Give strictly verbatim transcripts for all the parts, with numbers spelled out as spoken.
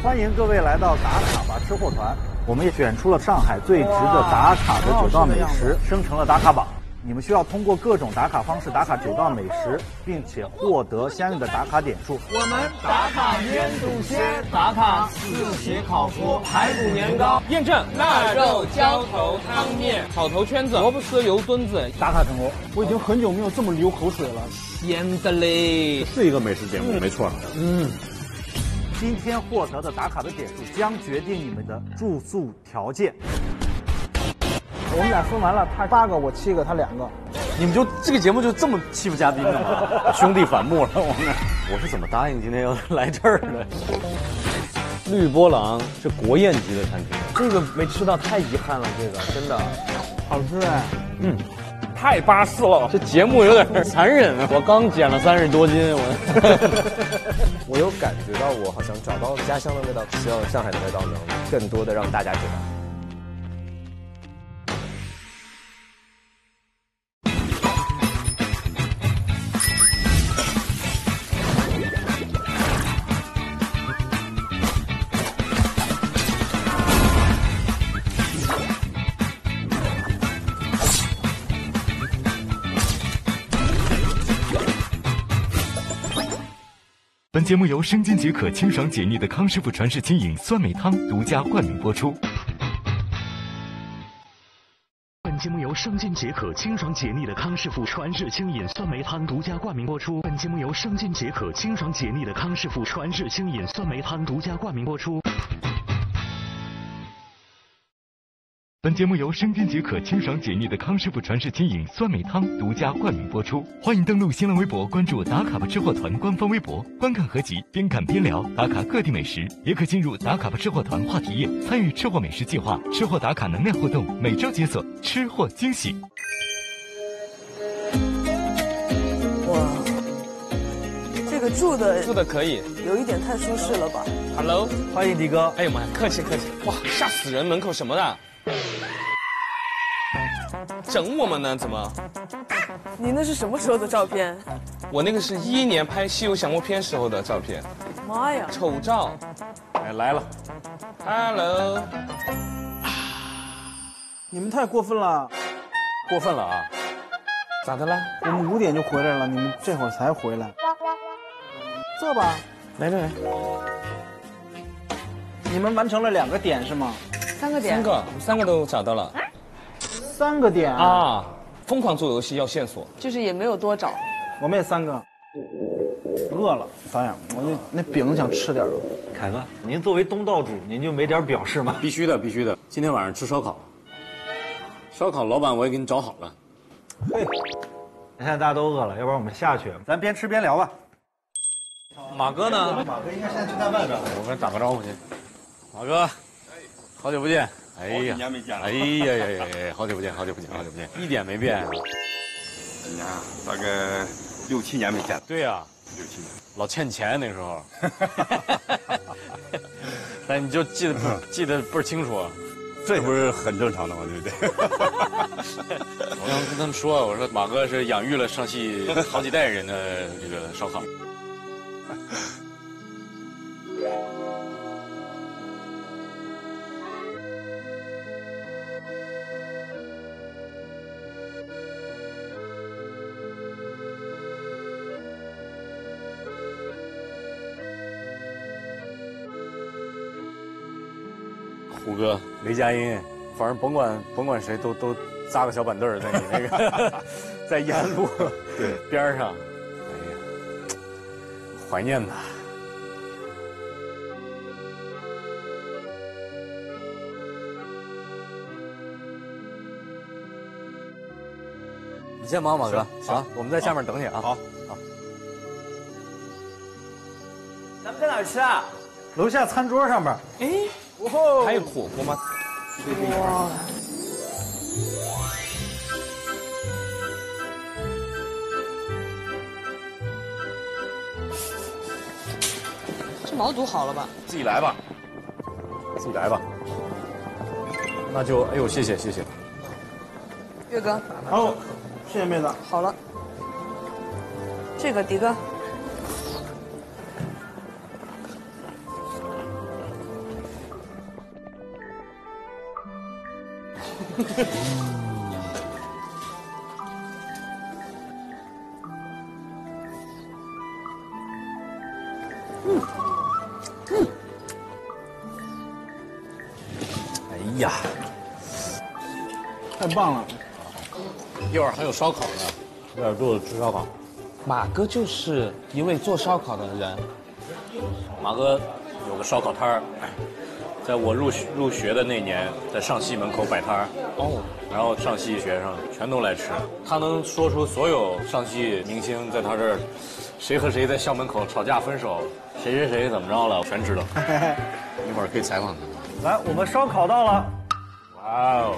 欢迎各位来到打卡吧吃货团，我们也选出了上海最值得打卡的九道美食，生成了打卡榜。你们需要通过各种打卡方式打卡九道美食，并且获得相应的打卡点数。 我们打卡腌笃鲜，打卡四喜烤麸、排骨年糕， 验证腊肉浇头汤面、草头圈子、萝卜丝油墩子， 打卡成功！我已经很久没有这么流口水了， 鲜的嘞！ 是一个美食节目，嗯、没错。 嗯。 今天获得的打卡的点数将决定你们的住宿条件。 我们俩分完了，他八个，我七个，他两个。 你们就这个节目就这么欺负嘉宾的吗？ 兄弟反目了，我们。 我是怎么答应今天要来这儿的？绿波廊是国宴级的餐厅，这个没吃到太遗憾了，这个真的好吃哎。 嗯。太巴适了，这节目有点残忍啊！我刚减了三十多斤，我我有感觉到我好像找到家乡的味道，希望上海的味道能更多的让大家知道。 本节目由生津解渴、清爽解腻的康师傅传世轻饮酸梅汤独家冠名播出。 本节目由生津解渴、清爽解腻的康师傅传世轻饮酸梅汤独家冠名播出。本节目由生津解渴、清爽解腻的康师傅传世轻饮酸梅汤独家冠名播出。 本节目由生津解渴、清爽解腻的康师傅传世轻饮酸梅汤独家冠名播出。欢迎登录新浪微博，关注打卡吧吃货团官方微博，观看合集，边看边聊，打卡各地美食。也可进入打卡吧吃货团话题页，参与吃货美食计划、吃货打卡能量互动，每周解锁吃货惊喜。 哇，这个住的住的可以， 有一点太舒适了吧 ？Hello， 欢迎迪哥。 哎呦妈呀，客气客气！哇，吓死人！门口什么的？整我们呢？怎么？ 你那是什么时候的照片？ 我那个是一一年拍《西游降魔篇》时候的照片。 妈呀！ 丑照。 哎，来了。 Hello。 你们太过分了。 过分了啊！ 咋的了？ 我们五点就回来了，你们这会儿才回来。坐吧。 来来来。 你们完成了两个点是吗？ 三个点。 三个，三个都找到了。 三个点啊！疯狂做游戏要线索， 就是也没有多找。 我们也三个。饿了，导演，我那那饼想吃点。 凯哥，您作为东道主，您就没点表示吗？ 必须的，必须的。今天晚上吃烧烤，烧烤老板我也给你找好了。 嘿，现在大家都饿了，要不然我们下去， 咱边吃边聊吧。 马哥呢？ 马哥应该现在就在外边。 我跟打个招呼去。马哥，好久不见。哎呀， 年没见了。 哎呀呀呀呀！好久不见，好久不见，好久不见，一点没变。 今年大概六七年没见了。 对呀、啊， 六七年， 老欠钱那时候。但你就记得记得倍儿清楚， 这不是很正常的吗？对不对？ 我刚跟他们说，我说马哥是养育了上戏好几代人的这个烧烤。虎哥、雷佳音，反正甭管甭管谁都都扎个小板凳儿在你那个在延安路对边上，哎呀，怀念呐。你先忙，马哥啊，我们在下面等你啊。 好， 好。 咱们在哪儿吃啊？ 楼下餐桌上边。 哎。还有火锅吗？ 哇！这毛肚好了吧？ 自己来吧，自己来吧。那就哎呦，谢谢谢谢。 岳哥。 好，谢谢妹子。 好了。这个迪哥。 嗯嗯，哎呀， 太棒了！ 一会儿还有烧烤呢，有点肚子吃烧烤。 马哥就是一位做烧烤的人。 马哥有个烧烤摊儿，在我入学入学的那年，在上戏门口摆摊儿。哦，然后上戏学生全都来吃。他能说出所有上戏明星在他这儿，谁和谁在校门口吵架分手，谁谁谁怎么着了，全知道。一会儿可以采访他。 来，我们烧烤到了。 哇哦！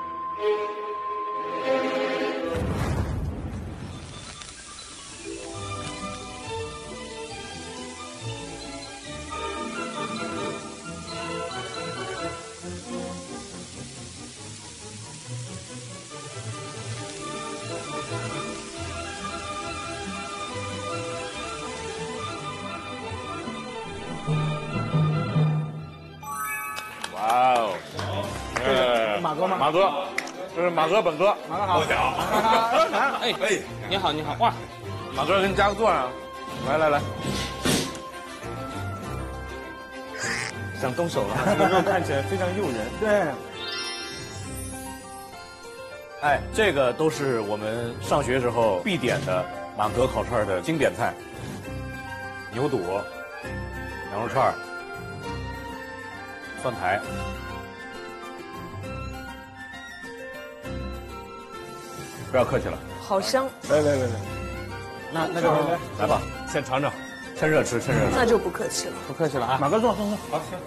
哇哦！呃， 马哥吗？ 马哥，这是马哥本哥。 马哥好。 哎哎，你好你好，哇， 马哥给你加个座啊！来来来， 想动手了，这个肉看起来非常诱人。对。 哎，这个都是我们上学时候必点的马哥烤串的经典菜：牛肚、羊肉串、蒜苔。不要客气了。 好香。 来来来来，那那就来吧，先尝尝，趁热吃，趁热吃。 那就不客气了。 不客气了啊。 马哥坐坐坐，好行。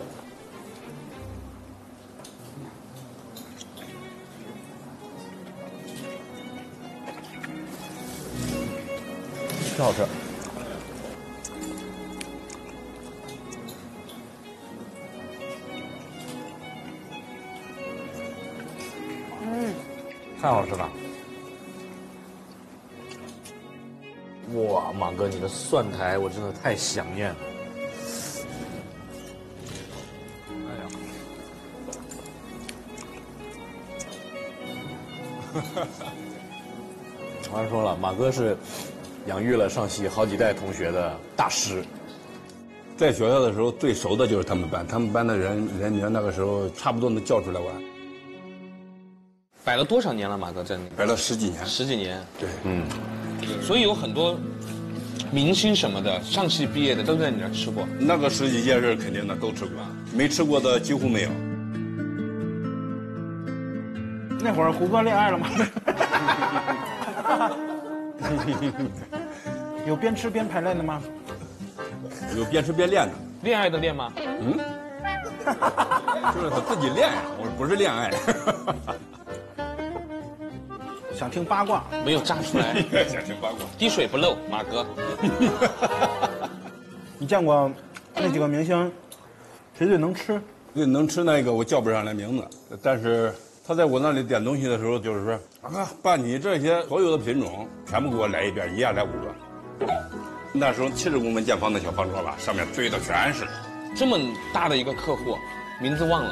挺好吃。 嗯， 太好吃了。哇，马哥，你的蒜苔我真的太想念了。哎呀，我刚才说了，马哥是养育了上戏好几代同学的大师。 在学校的时候最熟的就是他们班，他们班的人人名那个时候差不多能叫出来完。 摆了多少年了，马哥在那？ 摆了十几年。 十几年。 对， 嗯。 所以有很多明星什么的，上戏毕业的都在你那儿吃过。 那个十几届是肯定的，都吃过，没吃过的几乎没有。 那会儿胡歌恋爱了吗？有边吃边排练的吗？ 有边吃边练的。 恋爱的恋吗？ 嗯，就是他自己练，我不是恋爱。 想听八卦， 没有炸出来。 想听八卦， 滴水不漏，马哥。 你见过那几个明星，谁最能吃？ 最能吃那个我叫不上来名字，但是他在我那里点东西的时候，就是说啊，把你这些所有的品种全部给我来一遍，一下来五个。那时候七十公分见方的小方桌吧，上面堆的全是。 这么大的一个客户，名字忘了。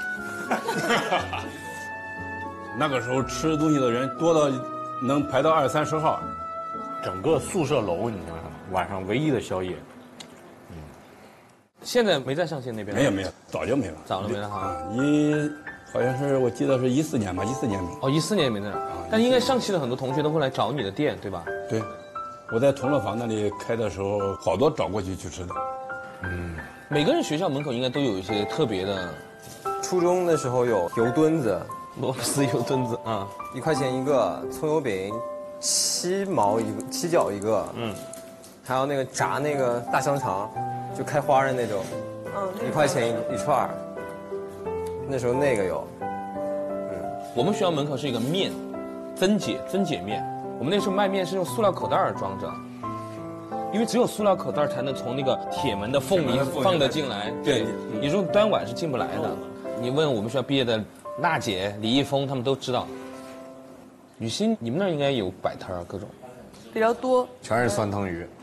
那个时候吃东西的人多到能排到二三十号， 整个宿舍楼你想想，晚上唯一的宵夜。 嗯，现在没在上戏那边。 没有没有，早就没了， 早就没了哈。 一好像是我记得是一四年吧，一四年没。 哦，一四年没在那儿，但应该上戏的很多同学都会来找你的店，对吧？ 对，我在同乐坊那里开的时候，好多找过去去吃的。 嗯，每个人学校门口应该都有一些特别的。 初中的时候有油墩子。 螺丝油墩子啊， 一块钱一个，葱油饼七毛一个，七角一个，嗯，还有那个炸那个大香肠，就开花的那种，嗯，一块钱一一串儿。那时候那个有， 嗯，我们学校门口是一个面，增解增解面，我们那时候卖面是用塑料口袋装着，因为只有塑料口袋才能从那个铁门的缝里放得进来，对，你如果端碗是进不来的。你问我们学校毕业的。娜姐、李易峰他们都知道。雨欣，你们那儿应该有摆摊儿，各种， 比较多， 全是酸汤鱼。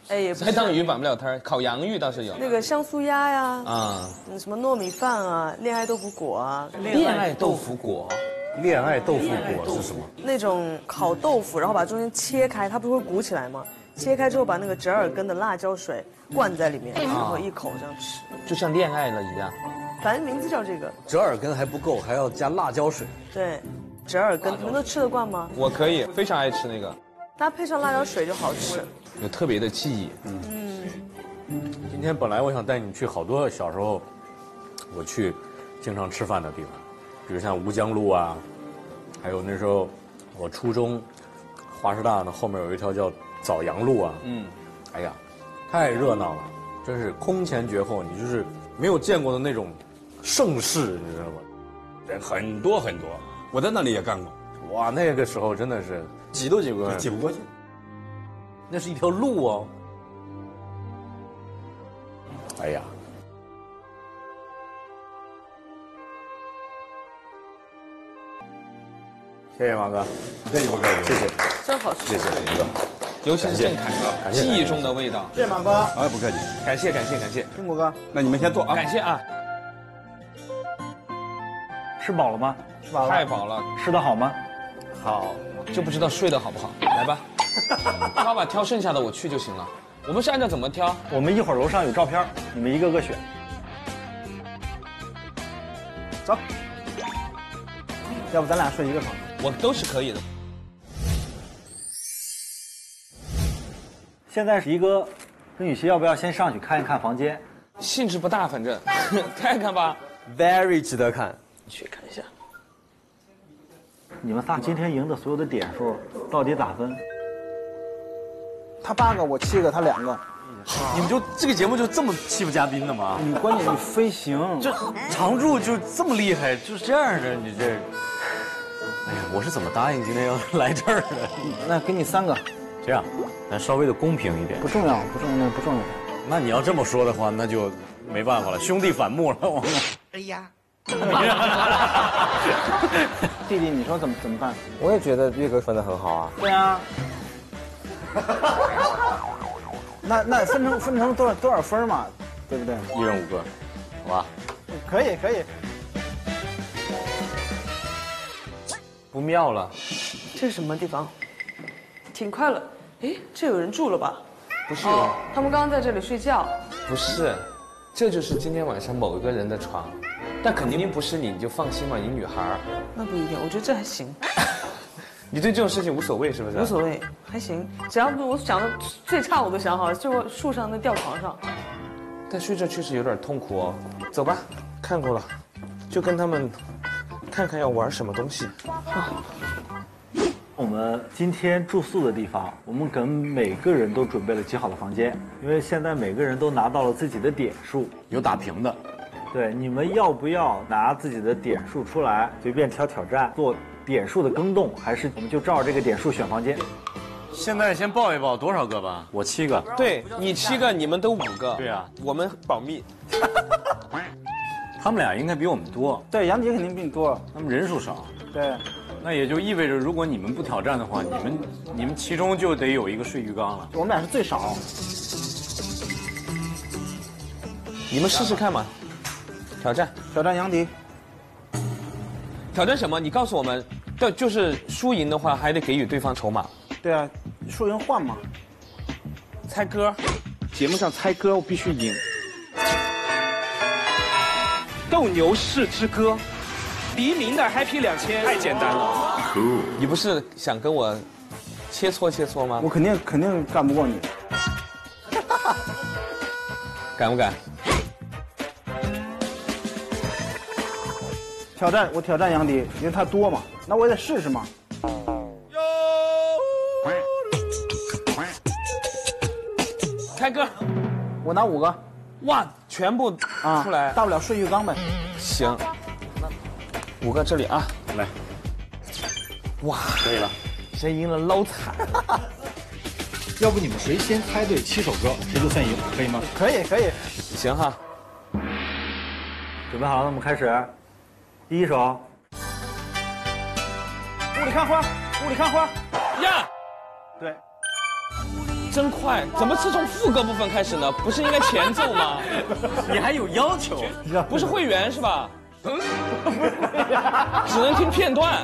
哎，也不是海棠鱼摆不了摊儿，烤洋芋倒是有。 那个香酥鸭呀， 啊， 嗯，什么糯米饭啊，恋爱豆腐果啊， 恋爱豆腐果， 恋爱豆腐果是什么？ 那种烤豆腐，然后把中间切开，它不是会鼓起来吗？切开之后把那个折耳根的辣椒水灌在里面，然后一口这样吃， 就像恋爱了一样。 反正名字叫这个。 折耳根还不够，还要加辣椒水。 对，折耳根，你们都吃得惯吗？ 我可以，非常爱吃那个。 搭配上辣椒水就好吃。 有特别的记忆。 嗯。 今天本来我想带你去好多小时候我去经常吃饭的地方，比如像吴江路啊，还有那时候我初中华师大呢后面有一条叫枣阳路啊。嗯。哎呀，太热闹了，真是空前绝后，你就是没有见过的那种盛世，你知道吗？ 人很多很多，我在那里也干过。 哇，那个时候真的是挤都挤不过去， 挤不过去。 那是一条路哦。哎呀，谢谢马哥， 这不客气， 谢谢， 真好吃， 谢谢林哥， 尤其是郑恺感谢记忆中的味道。 谢谢马哥， 哎，不客气， 感谢感谢感谢， 辛苦哥， 那你们先坐啊。 感谢啊， 吃饱了吗？ 吃饱了， 太饱了， 吃得好吗？ 好，就不知道睡得好不好。来吧，挑吧，挑剩下的我去就行了。我们是按照怎么挑？ 我们一会儿楼上有照片，你们一个个选。 走，要不咱俩睡一个床？ 我都是可以的。 现在是一哥跟雨琦要不要先上去看一看房间？ 兴致不大，反正看看吧。 very 值得看， 去看一下。 你们仨今天赢的所有的点数到底咋分？ 他八个，我七个，他两个。 你们就这个节目就这么欺负嘉宾的吗？ 你关键你飞行， 这常驻就这么厉害，就是这样的，你这。哎呀，我是怎么答应今天要来这儿的？ 那给你三个。 这样，咱稍微的公平一点。 不重要，不重要，那不重要。 那你要这么说的话，那就没办法了，兄弟反目了。我们。 哎呀。弟弟，你说怎么怎么办？ 我也觉得岳哥分的很好啊。 对啊。那那分成分成多少多少分嘛，对不对？ 一人五个，好吧？ 可以可以。 不妙了， 这是什么地方？挺快乐。哎，这有人住了吧？ 不是、 哦，他们刚刚在这里睡觉。 不是，这就是今天晚上某一个人的床，但肯定不是你，你就放心嘛，你女孩儿。 那不一定，我觉得这还行。 你对这种事情无所谓是不是？ 无所谓，还行。只要我想的最差我都想好了，就是树上的吊床上。 但睡着确实有点痛苦哦。走吧，看过了，就跟他们看看要玩什么东西。 好。 我们今天住宿的地方，我们给每个人都准备了极好的房间，因为现在每个人都拿到了自己的点数， 有打平的。 对，你们要不要拿自己的点数出来，随便挑挑战，做点数的更动，还是我们就照着这个点数选房间？ 现在先报一报多少个吧？我七个。 对你七个，你们都五个。 对啊， 我们保密。 他们俩应该比我们多。 对，杨迪肯定比你多， 他们人数少。 对。 那也就意味着，如果你们不挑战的话，你们你们其中就得有一个睡浴缸了。 我们俩是最少。 你们试试看嘛，挑战挑战杨迪。 挑战什么？你告诉我们。对，就是输赢的话，还得给予对方筹码。 对啊，输赢换嘛。 猜歌， 节目上猜歌我必须赢。斗牛士之歌。黎明的 Happy 两千太简单了。 你不是想跟我切磋切磋吗？ 我肯定肯定干不过你。 敢不敢？ 挑战我挑战杨迪，因为他多嘛，那我也得试试嘛。 开歌， 我拿五个。 哇，全部啊出来， 大不了睡浴缸呗。 行。五个这里啊， 来， 哇， 可以了， 谁赢了捞惨。 要不你们谁先猜对七首歌，谁就算赢，可以吗？ 可以，可以。 行哈， 准备好了，那我们开始。第一首。 雾里看花，雾里看花。 呀， 对。 真快，怎么是从副歌部分开始呢？不是应该前奏吗？ 你还有要求？ 不是会员是吧？只能听片段。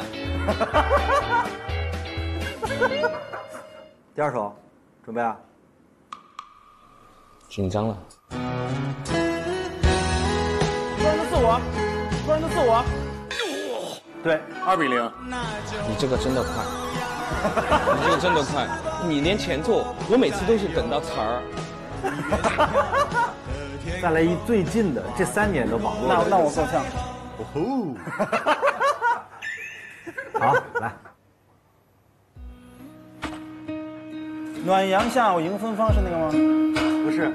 第二首，准备啊！ 紧张了。 突然的自我，突然的自我。 对， 二比零。 你这个真的快，你这个真的快。你连前奏，我每次都是等到词儿。 再来一最近的，这三年的网络。 那那我够呛。 哦吼！好，来。 暖阳下，我迎芬芳是那个吗？ 不是。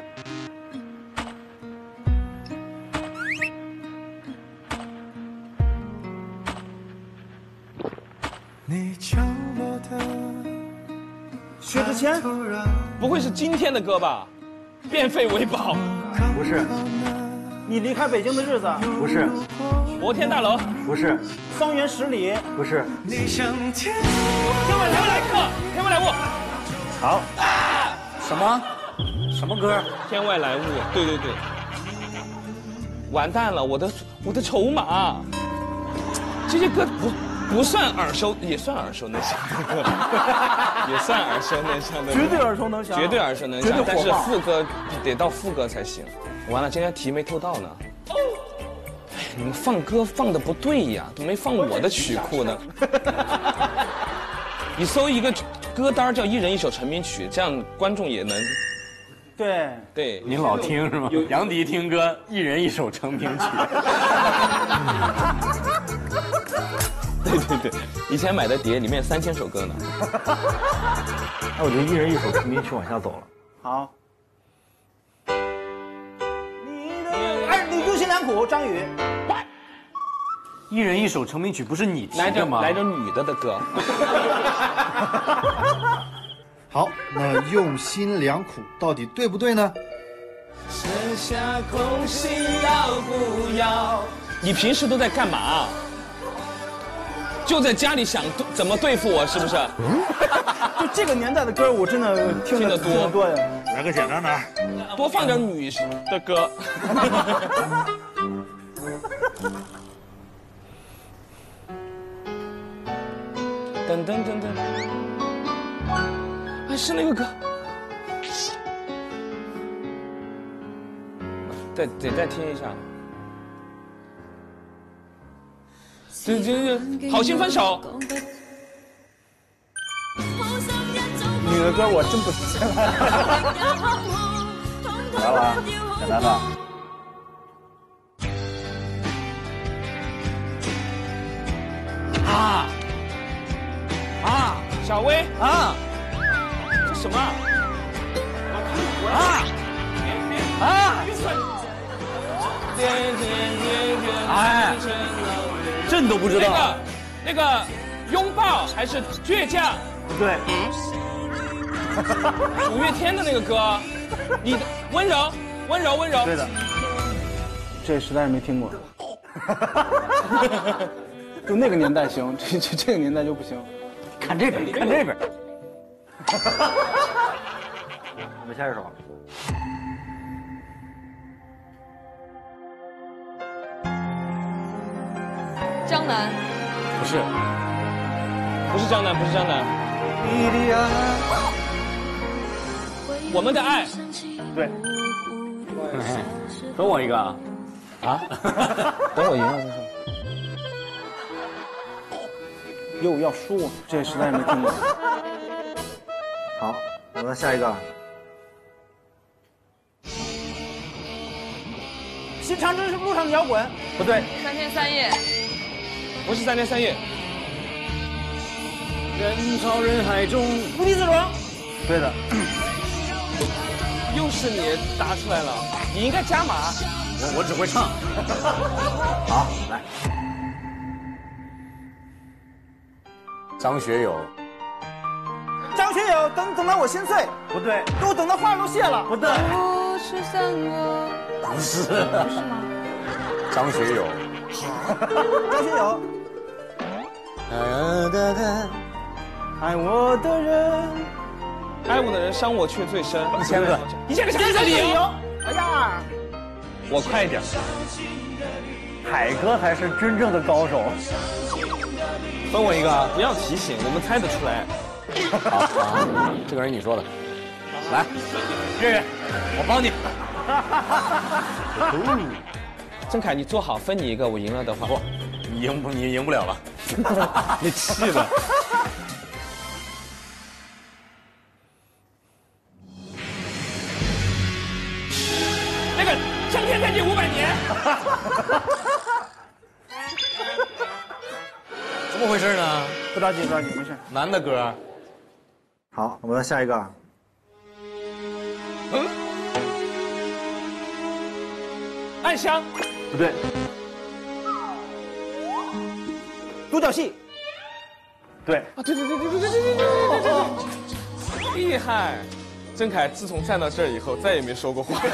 薛之谦？ 不会是今天的歌吧？变废为宝？ 不是。 你离开北京的日子？ 不是。 摩天大楼？ 不是。 方圆十里？ 不是。 天外天外来客，天外来物。 好。 啊！ 什么？什么歌？ 天外来物。对对对。完蛋了，我的我的筹码。这些歌不。不算耳熟，也算耳熟能详的歌，也算耳熟能详的歌， 绝对耳熟能详， 绝对耳熟能详。但是副歌得到副歌才行。完了，今天题没偷到呢。哎，你们放歌放的不对呀，都没放我的曲库呢。你搜一个歌单叫“一人一首成名曲”，这样观众也能。 对对， 您老听是吗？杨迪听歌，一人一首成名曲。 对对对，以前买的碟里面三千首歌呢。 那我就一人一首成名曲往下走了。 好。你的哎，你用心良苦，张宇。 一人一首成名曲不是你提的吗？ 来点女的的歌。 好，那用心良苦到底对不对呢？ 剩下空心要不要？ 你平时都在干嘛？就在家里想怎么对付我，是不是？ 就这个年代的歌，我真的听得多多呀。 来个简单的， 多放点女的歌。噔噔噔噔，哎，是那个歌。对，得再听一下。对对对，好心分手。 女的歌我真不知道。 来了，简单的。 啊啊，小薇啊，这什么啊啊！ 哎，朕都不知道。 那个，那个，拥抱还是倔强？ 不对。 五月天的那个歌，你的温柔，温柔，温柔。 对的。这实在是没听过。就那个年代行，这这这个年代就不行。 看这边，看这边。 我们下一首。 江南， 不是， 不是江南，不是江南。我们的爱， 对。 等我一个啊！ 啊？等我赢了再说。 又要输，这实在是没听过。 好，我们下一个。 新长征是路上的摇滚， 不对。 三天三夜。 不是三天三夜。 人潮人海中， 无地自容。 对的。 又是你答出来了，你应该加码。 我我只会唱。 好，来。 张学友。 张学友，等等到我心碎。 不对。 给我等到花都谢了。 不对。 是三个。 不是。 不是吗？ 张学友。 张学友。爱我的人爱我的人伤我却最深。 一千个， 一千个小时的理由。 哎呀， 我快一点。 海哥才是真正的高手。 分我一个，不要提醒，我们猜得出来。 好，好，这个人你说的，来，月月，我帮你。 郑恺，你坐好，分你一个，我赢了的话， 不，你赢不，你赢不了了。 你气的。那个向天再借五百年。 怎么回事呢？ 不着急，不着急，没事。 男的歌。 好，我们下一个。 嗯。暗香。 不对。 独角戏。 对。 啊，对对对对对对对对对对对。厉害。郑恺自从站到这儿以后，再也没说过话。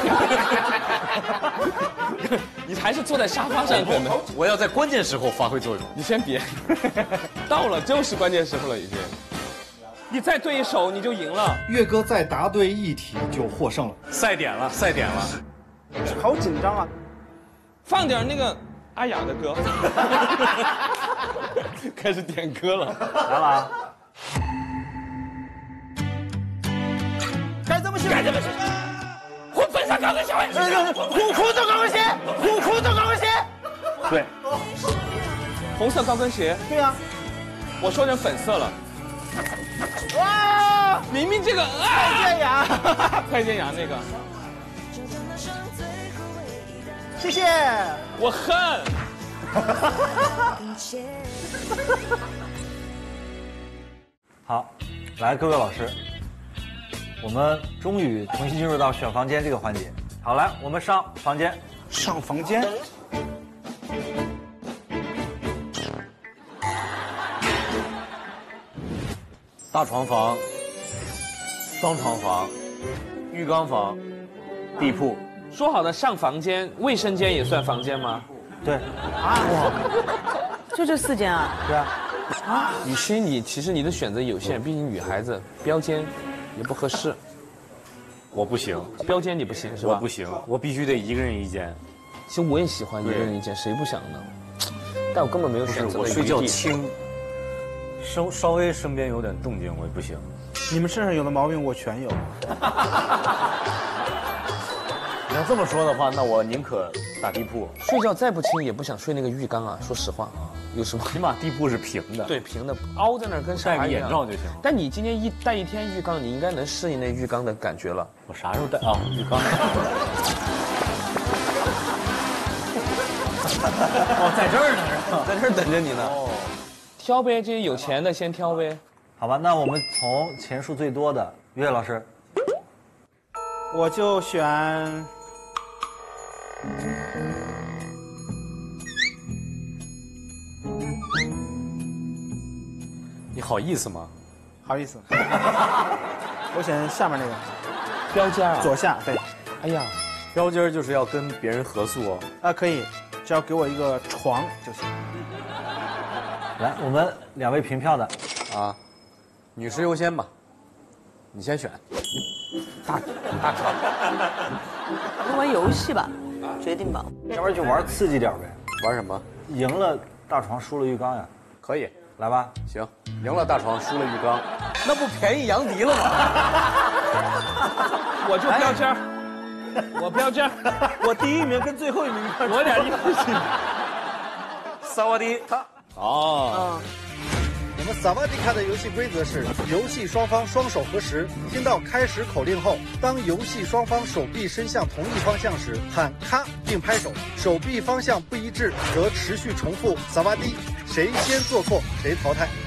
你还是坐在沙发上可能。 我要在关键时候发挥作用。 你先别，到了就是关键时候了已经。你再对一首你就赢了。 岳哥再答对一题就获胜了。 赛点了，赛点了， 好紧张啊！ 放点那个阿雅的歌。开始点歌了， 来了啊！ 该怎么写？ 该怎么写？红粉上高跟鞋， 虎虎走高跟鞋，虎虎走高跟鞋。 对， 红色高跟鞋。 对呀、啊， 我说成粉色了。 哇， 明明这个啊， 蔡健雅， 蔡健雅那个。 谢谢。 我恨。 好，来各位老师。我们终于重新进入到选房间这个环节。好，来，我们上房间。 上房间。 大床房、双床房、浴缸房、地铺。 说好的上房间，卫生间也算房间吗？ 对。 啊，就这四间啊？ 对啊。 啊，雨欣，你其实你的选择有限，毕竟女孩子标间也不合适。 我不行， 标间你不行是吧？ 我不行，我必须得一个人一间。 其实我也喜欢一个人一间，谁不想呢？但我根本没有选择的余地。 我睡觉轻，稍稍微身边有点动静我也不行。 你们身上有的毛病我全有。 你要这么说的话，那我宁可打地铺。 睡觉再不轻也不想睡那个浴缸啊！说实话，有什么？ 起码地铺是平的。 对，平的，凹在那儿跟啥一样。 戴个眼罩就行。 但你今天一戴一天浴缸，你应该能适应那浴缸的感觉了。 我啥时候戴啊？浴缸。 哦，在这儿呢，是吧？在这儿等着你呢。哦，挑呗，这些有钱的先挑呗。 好吧，那我们从钱数最多的岳老师， 我就选。 你好意思吗？ 好意思。我选下面那个。 标间啊。 左下，对。 哎呀， 标间就是要跟别人合宿哦。 啊，可以，只要给我一个床就行。 来，我们两位凭票的， 啊，女士优先吧，你先选。 大大床。 玩游戏吧，决定吧。 要不然就玩刺激点呗。 玩什么？ 赢了大床，输了浴缸呀。 可以， 来吧。 行，赢了大床，输了浴缸，那不便宜杨迪了吗？ 我就标间儿，我标间儿， 我第一名跟最后一名， 我俩一起。 萨瓦迪卡。哦。 我们萨瓦迪卡的游戏规则是：游戏双方双手合十，听到开始口令后，当游戏双方手臂伸向同一方向时，喊咔并拍手；手臂方向不一致，则持续重复萨瓦迪。谁先做错谁淘汰。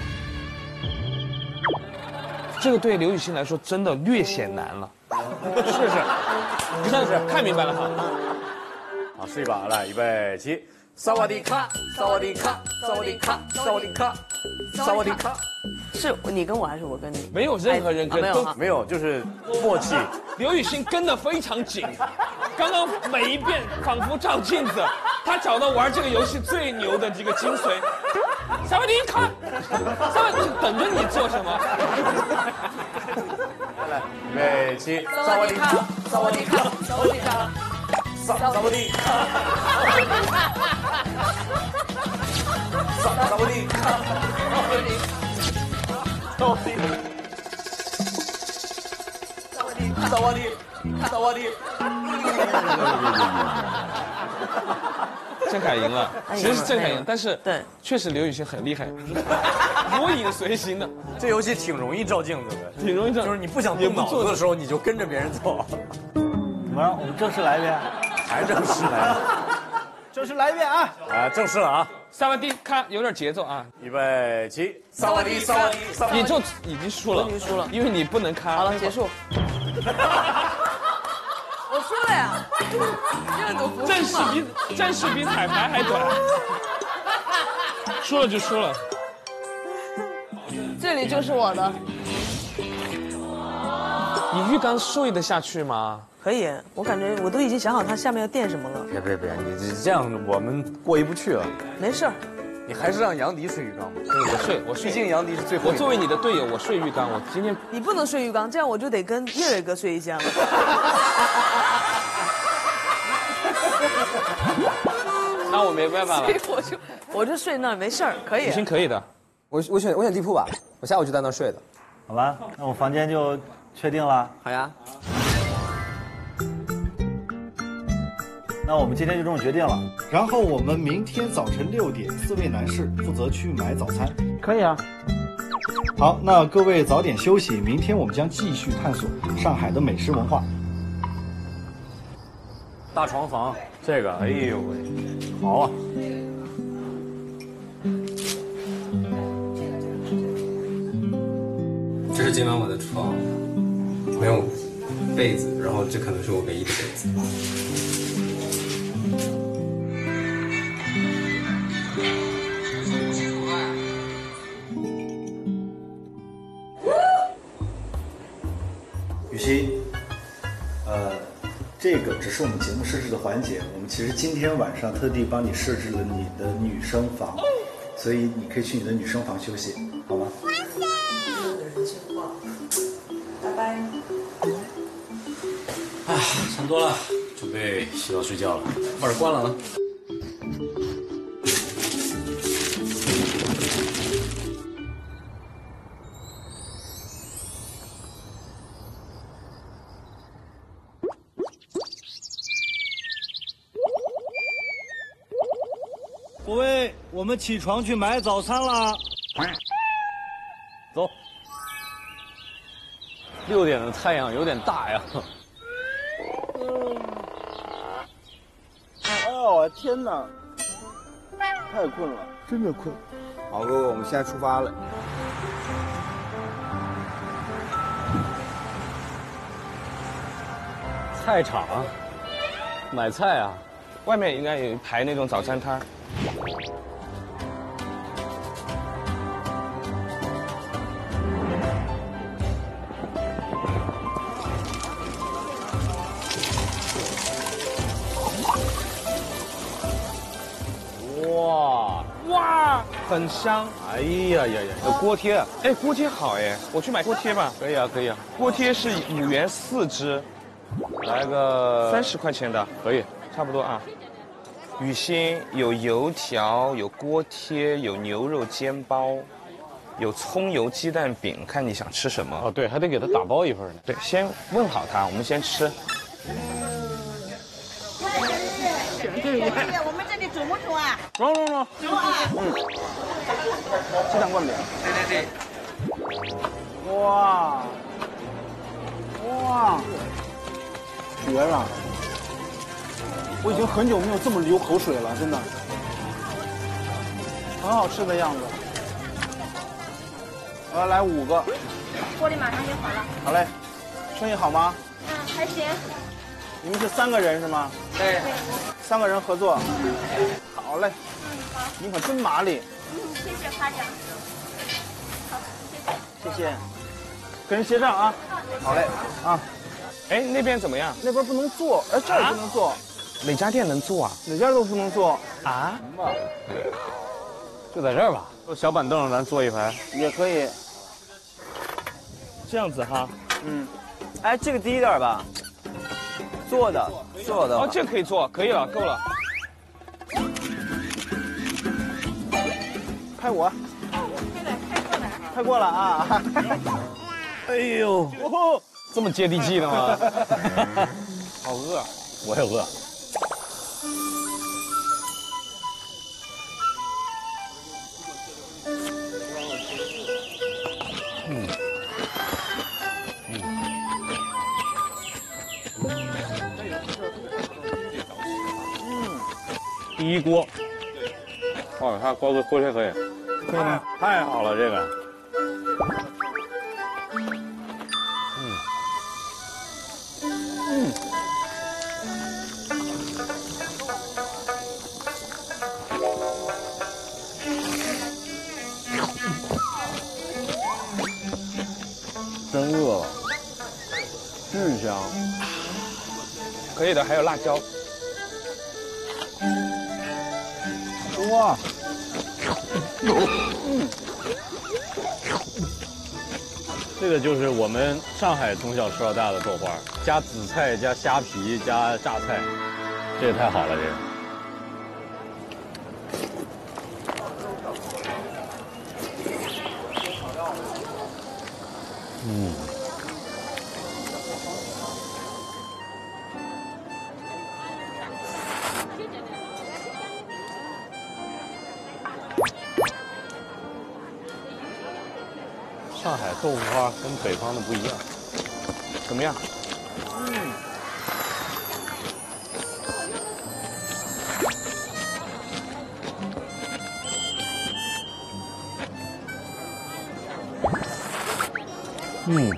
这个对刘雨欣来说真的略显难了。试试，你看是看明白了哈。 好，试一把，来，预备起。萨瓦迪卡，萨瓦迪卡，萨瓦迪卡，萨瓦迪卡，萨瓦迪卡。 是你跟我还是我跟你？ 没有任何人跟， 都没有，就是默契。 刘雨欣跟得非常紧，刚刚每一遍仿佛照镜子，他找到玩这个游戏最牛的这个精髓。萨瓦迪卡，萨瓦迪等着你做什么？ 来，预备起， 萨瓦迪卡，萨瓦迪卡，萨瓦迪卡， 萨萨瓦迪，萨萨瓦迪，萨瓦迪，萨瓦迪，萨瓦迪。 郑恺赢了，其实是郑恺赢，但是对， 确实刘雨欣很厉害，如影随形的。 这游戏挺容易照镜子的， 挺容易照， 就是你不想动脑子的时候，你就跟着别人走。 怎么样？我们正式来一遍， 还正式来， 正式来一遍啊！ 啊，正式了啊！ 萨瓦迪卡，有点节奏啊！ 预备起，萨瓦迪，萨瓦迪，萨瓦迪， 你就已经输了， 已经输了， 因为你不能卡。 好了，结束。我输了呀！这种服战士比战士比彩排还短，输了就输了。 这里就是我的。 你浴缸睡得下去吗？ 可以，我感觉我都已经想好它下面要垫什么了。 别别别，你这样我们过意不去了。 没事儿， 你还是让杨迪睡浴缸吧。 我睡，我睡。 毕竟杨迪是最后。 我作为你的队友，我睡浴缸。我今天你不能睡浴缸，这样我就得跟叶蕊哥睡一间了。 那我没办法了。 所以我就我就睡那儿没事儿，可以。 雨欣可以的。 我我选我选地铺吧，我下午就在那儿睡的。 好吧，那我房间就确定了。 好呀。 那我们今天就这么决定了。 然后我们明天早晨六点，四位男士负责去买早餐。 可以啊。 好，那各位早点休息，明天我们将继续探索上海的美食文化。 大床房，这个，哎呦喂，好啊。 这是今晚我的床，没有被子，然后这可能是我唯一的被子。 雨欣，呃，这个只是我们节目设置的环节，我们其实今天晚上特地帮你设置了你的女生房，所以你可以去你的女生房休息，好吗？ 拜拜。 啊，差不多了，准备洗澡睡觉了，门关了啊。 各位，我们起床去买早餐啦！ 走。六点的太阳有点大呀。 哎呦天哪，太困了，真的困。好哥哥，我们现在出发了。 菜场，买菜啊。 外面应该有一排那种早餐摊。 哇哇，很香！ 哎呀呀呀，有锅贴， 哎，锅贴好哎，我去买锅贴吧。 可以啊，可以啊。 锅贴是五元四只， 来个三十块钱的， 可以， 差不多啊。雨欣有油条，有锅贴，有牛肉煎包，有葱油鸡蛋饼，看你想吃什么。 哦，对，还得给他打包一份呢。 对，先问好他，我们先吃。 我们这里煮不煮啊？ 中中中。 煮啊。 嗯。鸡蛋灌饼。 对对对。 哇。哇。绝了！我已经很久没有这么流口水了，真的。很好吃的样子。我要来五个。 锅里马上就好了。 好嘞。生意好吗？ 嗯，还行。 你们是三个人是吗？ 对。 三个人合作。好嘞。 嗯，好。 你可真麻利。 嗯，谢谢夸奖。好，谢谢。 谢谢。跟人结账啊。好嘞。啊。 哎，那边怎么样？ 那边不能坐，哎，这儿不能坐。 哪家店能坐啊？ 哪家都不能坐啊？ 就在这儿吧，小板凳咱坐一排也可以。 这样子哈。 嗯。 哎，这个低一点吧。做的，做的。 哦，这个可以做，可以了，够了。 拍我。拍过了啊。 哎呦， 哦， 这么接地气的吗？ 好饿， 我也饿。嗯。嗯，第一锅，哦，它锅锅贴可以， 可以吗？ 太好了，这个，嗯， 嗯， 真饿了，巨香。 可以的，还有辣椒。 哇， 嗯， 这个就是我们上海从小吃到大的豆花，加紫菜，加虾皮，加榨菜，这也太好了，这个。嗯。上海豆腐花跟北方的不一样， 怎么样？ 嗯。 嗯。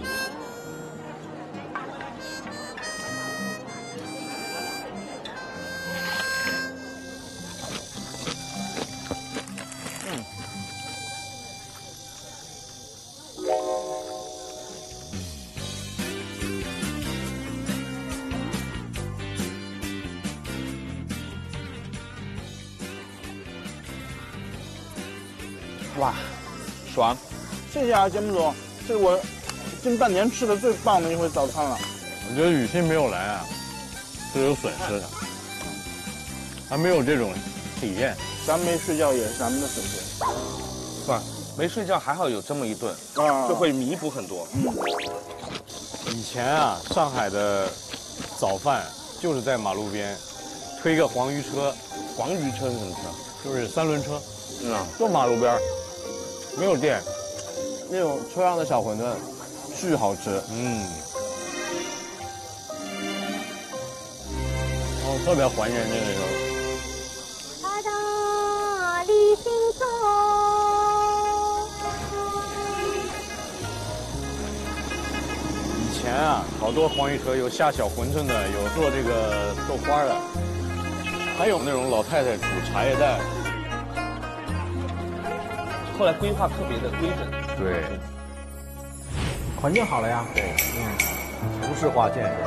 哇， 爽！ 谢谢啊，节目组，这是我近半年吃的最棒的一回早餐了。 我觉得雨欣没有来啊，是有损失的，还没有这种体验。 咱没睡觉也是咱们的损失。 是吧？没睡觉还好有这么一顿， 啊， 就会弥补很多。 嗯。以前啊，上海的早饭就是在马路边推个黄鱼车， 黄鱼车是什么车？ 就是三轮车。 嗯啊， 就马路边，没有店， 那种车上的小馄饨，巨好吃。 嗯，我特别怀念那个时候。 大大的心中。 以前啊，好多黄鱼车有下小馄饨的，有做这个豆花的，还有那种老太太煮茶叶蛋。 后来规划特别的规整， 对， 环境好了呀。 对，嗯，城市化建设。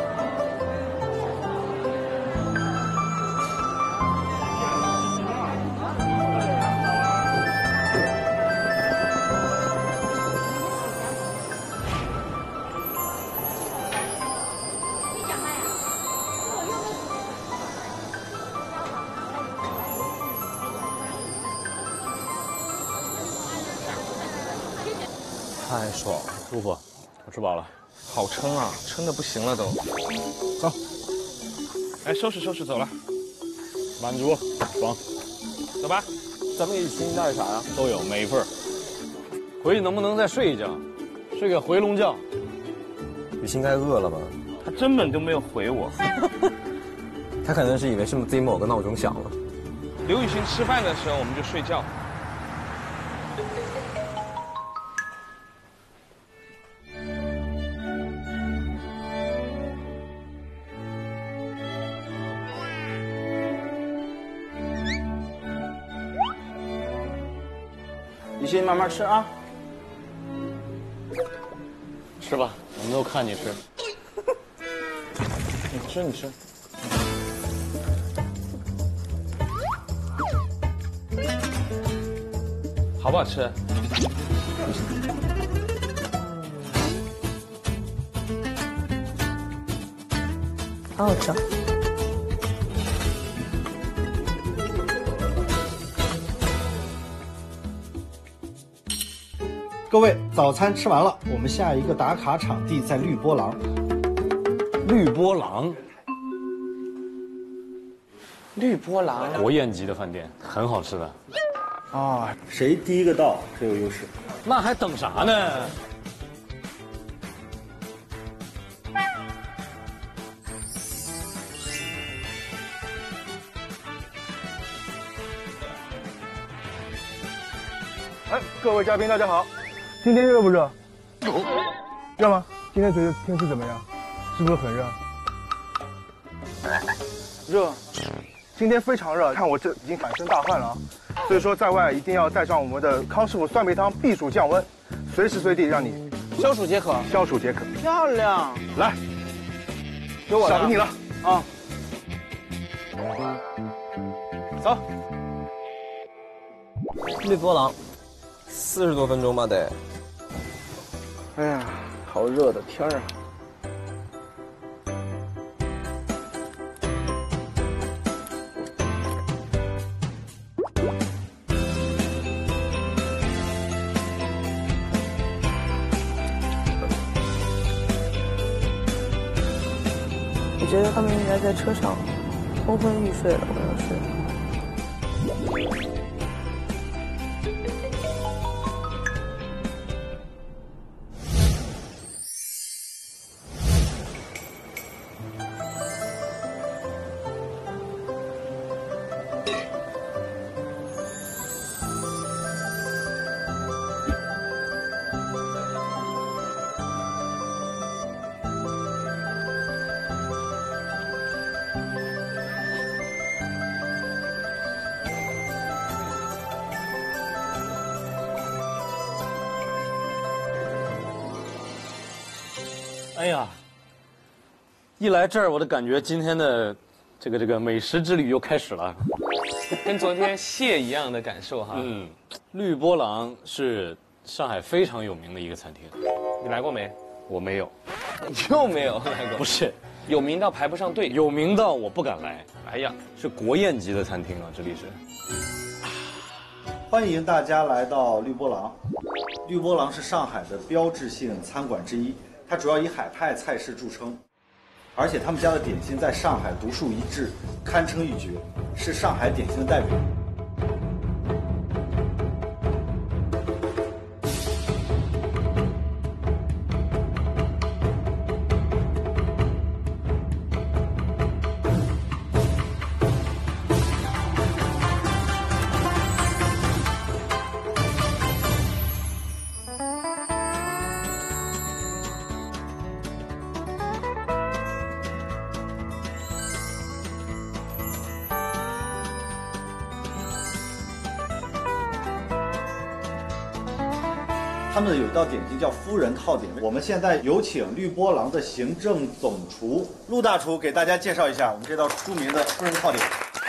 太爽了， 舒服，我吃饱了。 好撑啊，撑的不行了都。 走， 哎，收拾收拾，走了。 满足，爽。 走吧。 咱们给雨欣带啥呀？ 都有，每一份。回去能不能再睡一觉？睡个回笼觉。 雨欣该饿了吧？ 他根本就没有回我。 他可能是以为是自己某个闹钟响了。 刘雨欣吃饭的时候我们就睡觉。 雨欣慢慢吃啊， 吃吧，我们都看你吃。 你吃你吃。 好不好吃？ 好好吃。 各位，早餐吃完了，我们下一个打卡场地在绿波廊。 绿波廊， 绿波廊， 国宴级的饭店，很好吃的。 啊，谁第一个到谁有优势。 那还等啥呢？ 哎，各位嘉宾，大家好。今天热不热？热吗？今天觉得天气怎么样？是不是很热？热。今天非常热，看我这已经满身大汗了啊。所以说，在外一定要带上我们的康师傅酸梅汤避暑降温，随时随地让你消暑解渴。 消暑解渴。 漂亮。 来， 给我小给你了啊。走。 绿波廊，四十多分钟吧得。 哎呀，好热的天儿啊！ 我觉得他们应该在车上昏昏欲睡了，我要睡。 哎呀，一来这儿，我都感觉今天的这个这个美食之旅又开始了， 跟昨天蟹一样的感受哈。 嗯，绿波廊是上海非常有名的一个餐厅， 你来过没？ 我没有， 又没有来过。 不是， 有名到排不上队， 有名到我不敢来。 哎呀， 是国宴级的餐厅啊，这里是。 欢迎大家来到绿波廊。绿波廊是上海的标志性餐馆之一，它主要以海派菜式著称，而且他们家的点心在上海独树一帜，堪称一绝，是上海点心的代表。他们有一道点心叫夫人套点，我们现在有请绿波廊的行政总厨陆大厨给大家介绍一下我们这道著名的夫人套点。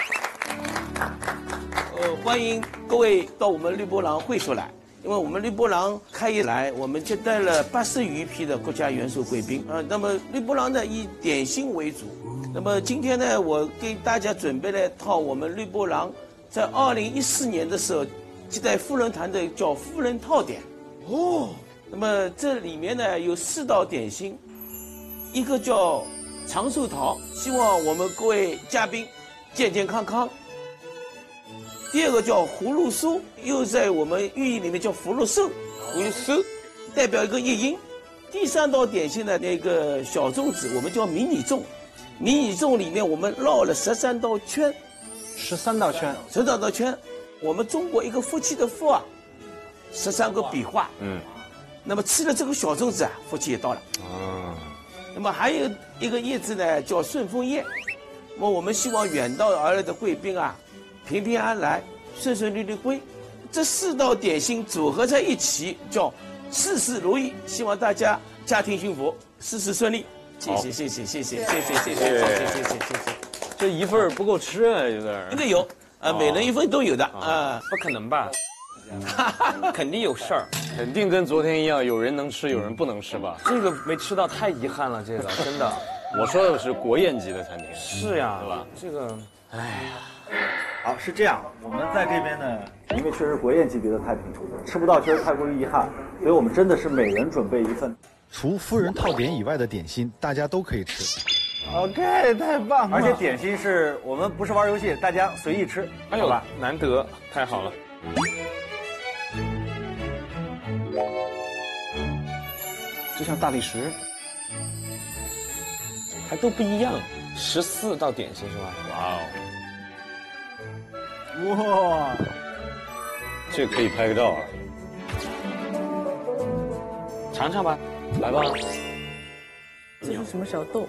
呃，欢迎各位到我们绿波廊会所来，因为我们绿波廊开业来，我们接待了八十余批的国家元首贵宾啊、呃。那么绿波廊呢以点心为主，那么今天呢，我给大家准备了一套我们绿波廊在二零一四年的时候接待夫人团的叫夫人套点。哦，那么这里面呢有四道点心，一个叫长寿桃，希望我们各位嘉宾健健康康。第二个叫葫芦酥，又在我们寓意里面叫福禄寿，葫芦寿代表一个谐音。第三道点心呢，那个小粽子我们叫迷你粽，迷你粽里面我们绕了十三道圈， 十三道圈， 十三道圈，我们中国一个夫妻的夫啊。十三个笔画，嗯，那么吃了这个小粽子啊，福气也到了。哦，那么还有一个叶子呢，叫顺风叶。那么我们希望远道而来的贵宾啊，平平安安来，顺顺利利归。这四道点心组合在一起，叫事事如意。希望大家家庭幸福，事事顺利。谢谢谢谢谢谢谢谢谢谢谢谢谢谢谢谢。 这一份不够吃啊，有点。 应该有，呃，每人一份都有的啊。 不可能吧？肯定有事儿， 肯定跟昨天一样，有人能吃，有人不能吃吧？ 这个没吃到太遗憾了，这个真的。 我说的是国宴级的餐厅。 是呀， 对吧？ 这个，哎呀， 好，是这样，我们在这边呢，因为确实国宴级别的菜品，吃不到确实太过于遗憾，所以我们真的是每人准备一份。 除夫人套点以外的点心，大家都可以吃。 OK， 太棒了！ 而且点心是我们不是玩游戏，大家随意吃， 哎呦好吧？ 难得，太好了。 这像大理石， 还都不一样。十四道点心是吧？ 哇哦！ 哇， 这可以拍个照啊！ 尝尝吧， 来吧。 这是什么小豆？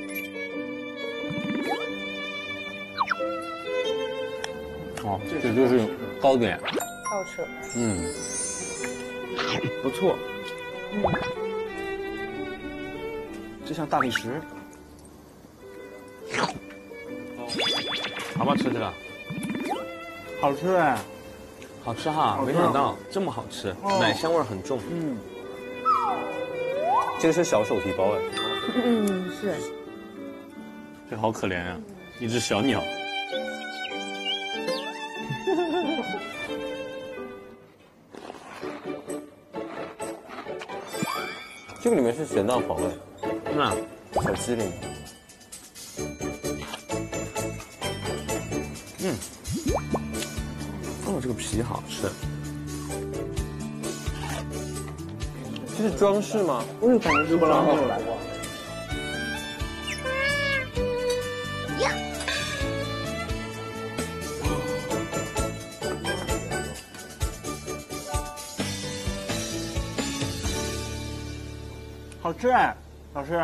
哦，这就是糕点。 好吃。 嗯， 不错。 嗯。 这像大理石。 好不好吃这个？ 好吃哎， 好吃哈！没想到这么好吃， 哦、 奶香味很重。 嗯， 这个是小手提包哎。 嗯，是。 这好可怜啊，一只小鸟。 这个里面是咸蛋黄哎， 那小鸡里面。 嗯，哦，这个皮好吃。 这是装饰吗？ 我有感觉是装饰。 来过。好吃哎，老师。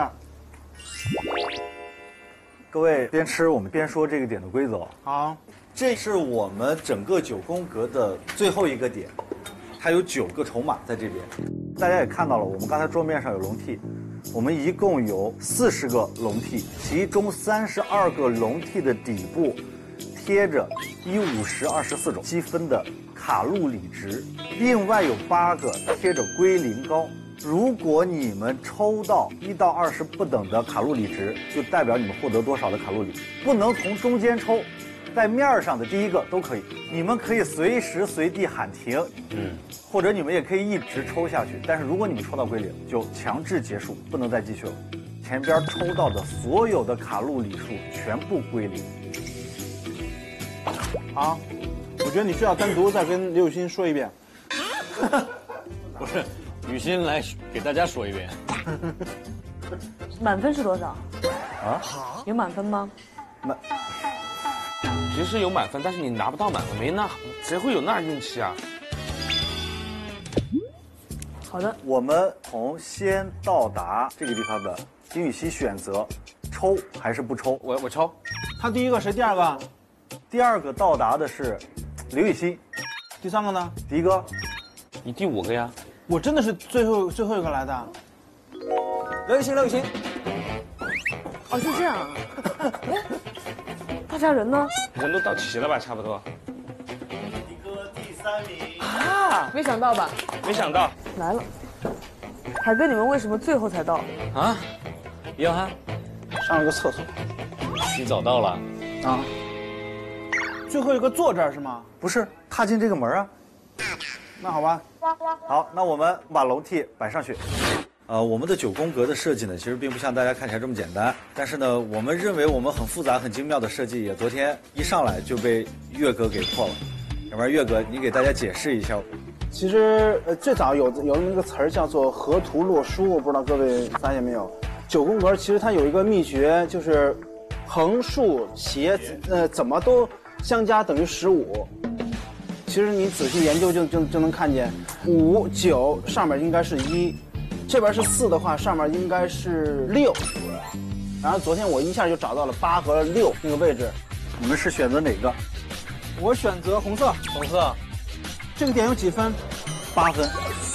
各位边吃我们边说这个点的规则。 好， 这是我们整个九宫格的最后一个点，它有九个筹码在这边。大家也看到了，我们刚才桌面上有笼屉，我们一共有四十个笼屉，其中三十二个笼屉的底部贴着一、五、十、二十四种积分的卡路里值，另外有八个贴着归零糕。如果你们抽到一到二十不等的卡路里值，就代表你们获得多少的卡路里，不能从中间抽，在面上的第一个都可以。你们可以随时随地喊停，嗯，或者你们也可以一直抽下去。但是如果你们抽到归零，就强制结束，不能再继续了。前边抽到的所有的卡路里数全部归零。 好，我觉得你需要单独再跟刘雨欣说一遍。 不是。雨欣来给大家说一遍， 满分是多少？ 啊？ 有满分吗？ 满， 其实有满分，但是你拿不到满分，没那谁会有那运气啊？ 好的， 我们从先到达这个地方的金宇熙选择抽还是不抽？ 我我抽。 他第一个谁？第二个？ 第二个到达的是刘雨欣。 第三个呢？ 迪哥。 你第五个呀？ 我真的是最后最后一个来的。 刘雨欣，刘雨欣。 哦，是这样啊。大家人呢？ 人都到齐了吧，差不多。 迪哥第三名啊！没想到吧？ 没想到。 来了。海哥，你们为什么最后才到？ 啊？约翰， 上了个厕所。 你早到了。 啊。最后一个坐这儿是吗？ 不是，踏进这个门啊。 那好吧。 好，那我们把笼屉摆上去。呃，我们的九宫格的设计呢，其实并不像大家看起来这么简单。但是呢，我们认为我们很复杂、很精妙的设计，也昨天一上来就被岳哥给破了。要不然，岳哥，你给大家解释一下。 其实，呃，最早有有那么一个词儿叫做“河图洛书”，我不知道各位发现没有？九宫格其实它有一个秘诀，就是横竖斜，呃，怎么都相加等于十五。其实你仔细研究就就就能看见，五九上面应该是一，这边是四的话，上面应该是六。然后昨天我一下就找到了八和六那个位置。 你们是选择哪个？ 我选择红色。 红色。 这个点有几分？ 八分。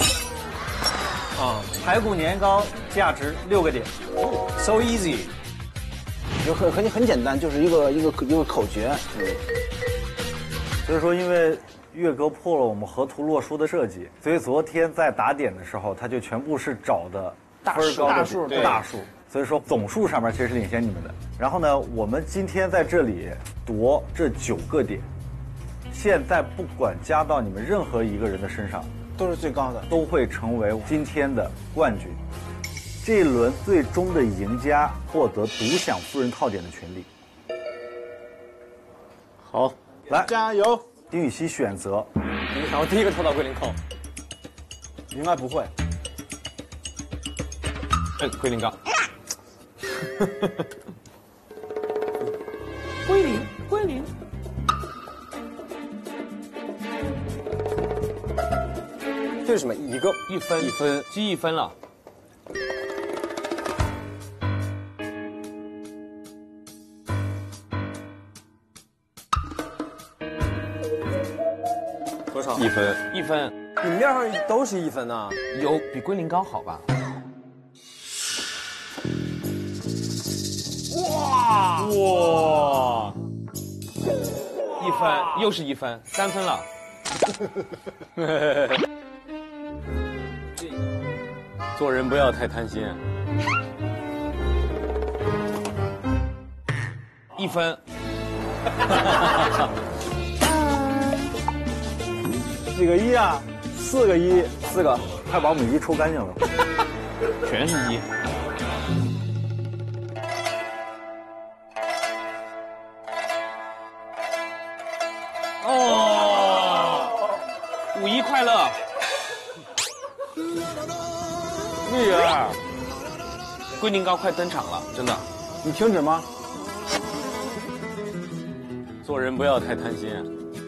啊，排骨年糕价值六个点 ，so easy。 就很很很简单，就是一个一个一个口诀。嗯。 所以说，因为岳哥破了我们河图洛书的设计，所以昨天在打点的时候，他就全部是找的分高的大数，大数， 所以说总数上面其实是领先你们的。然后呢，我们今天在这里夺这九个点，现在不管加到你们任何一个人的身上， 都是最高的， 都会成为今天的冠军。这一轮最终的赢家获得独享夫人套点的权利。 好， 来加油！ 丁禹兮选择， 你想我第一个抽到龟苓膏， 应该不会。 哎，龟苓膏。 龟苓，龟苓。 这是什么？一个一分， 一分， 积一分了。 多少？ 一分， 一分。 你面上都是一分呐？ 有比龟苓膏好吧？哇哇！一分，又是一分，三分了。 做人不要太贪心。 一分。 几个一啊？四个一， 四个， 快把我们一抽干净了， 全是一。哦，五一快乐！ 绿儿， 龟苓膏快登场了，真的。 你停止吗？ 做人不要太贪心。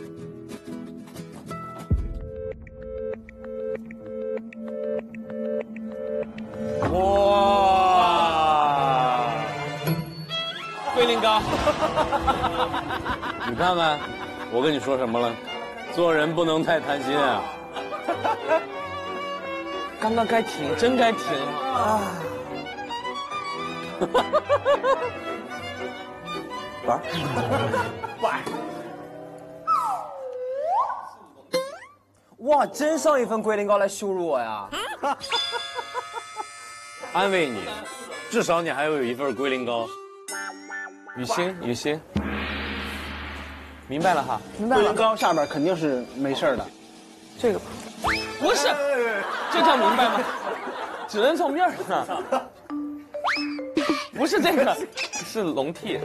哇！龟苓膏， 你看看，我跟你说什么了？做人不能太贪心啊！ 刚刚该停，真该停啊！ 玩玩。 哇，真上一份龟苓膏来羞辱我呀！ 安慰你，至少你还有一份龟苓膏。 雨欣，雨欣，明白了哈， 明白了。 龟苓膏下边肯定是没事的。 这个不是，这叫明白吗？只能从面儿上，不是这个，是笼屉。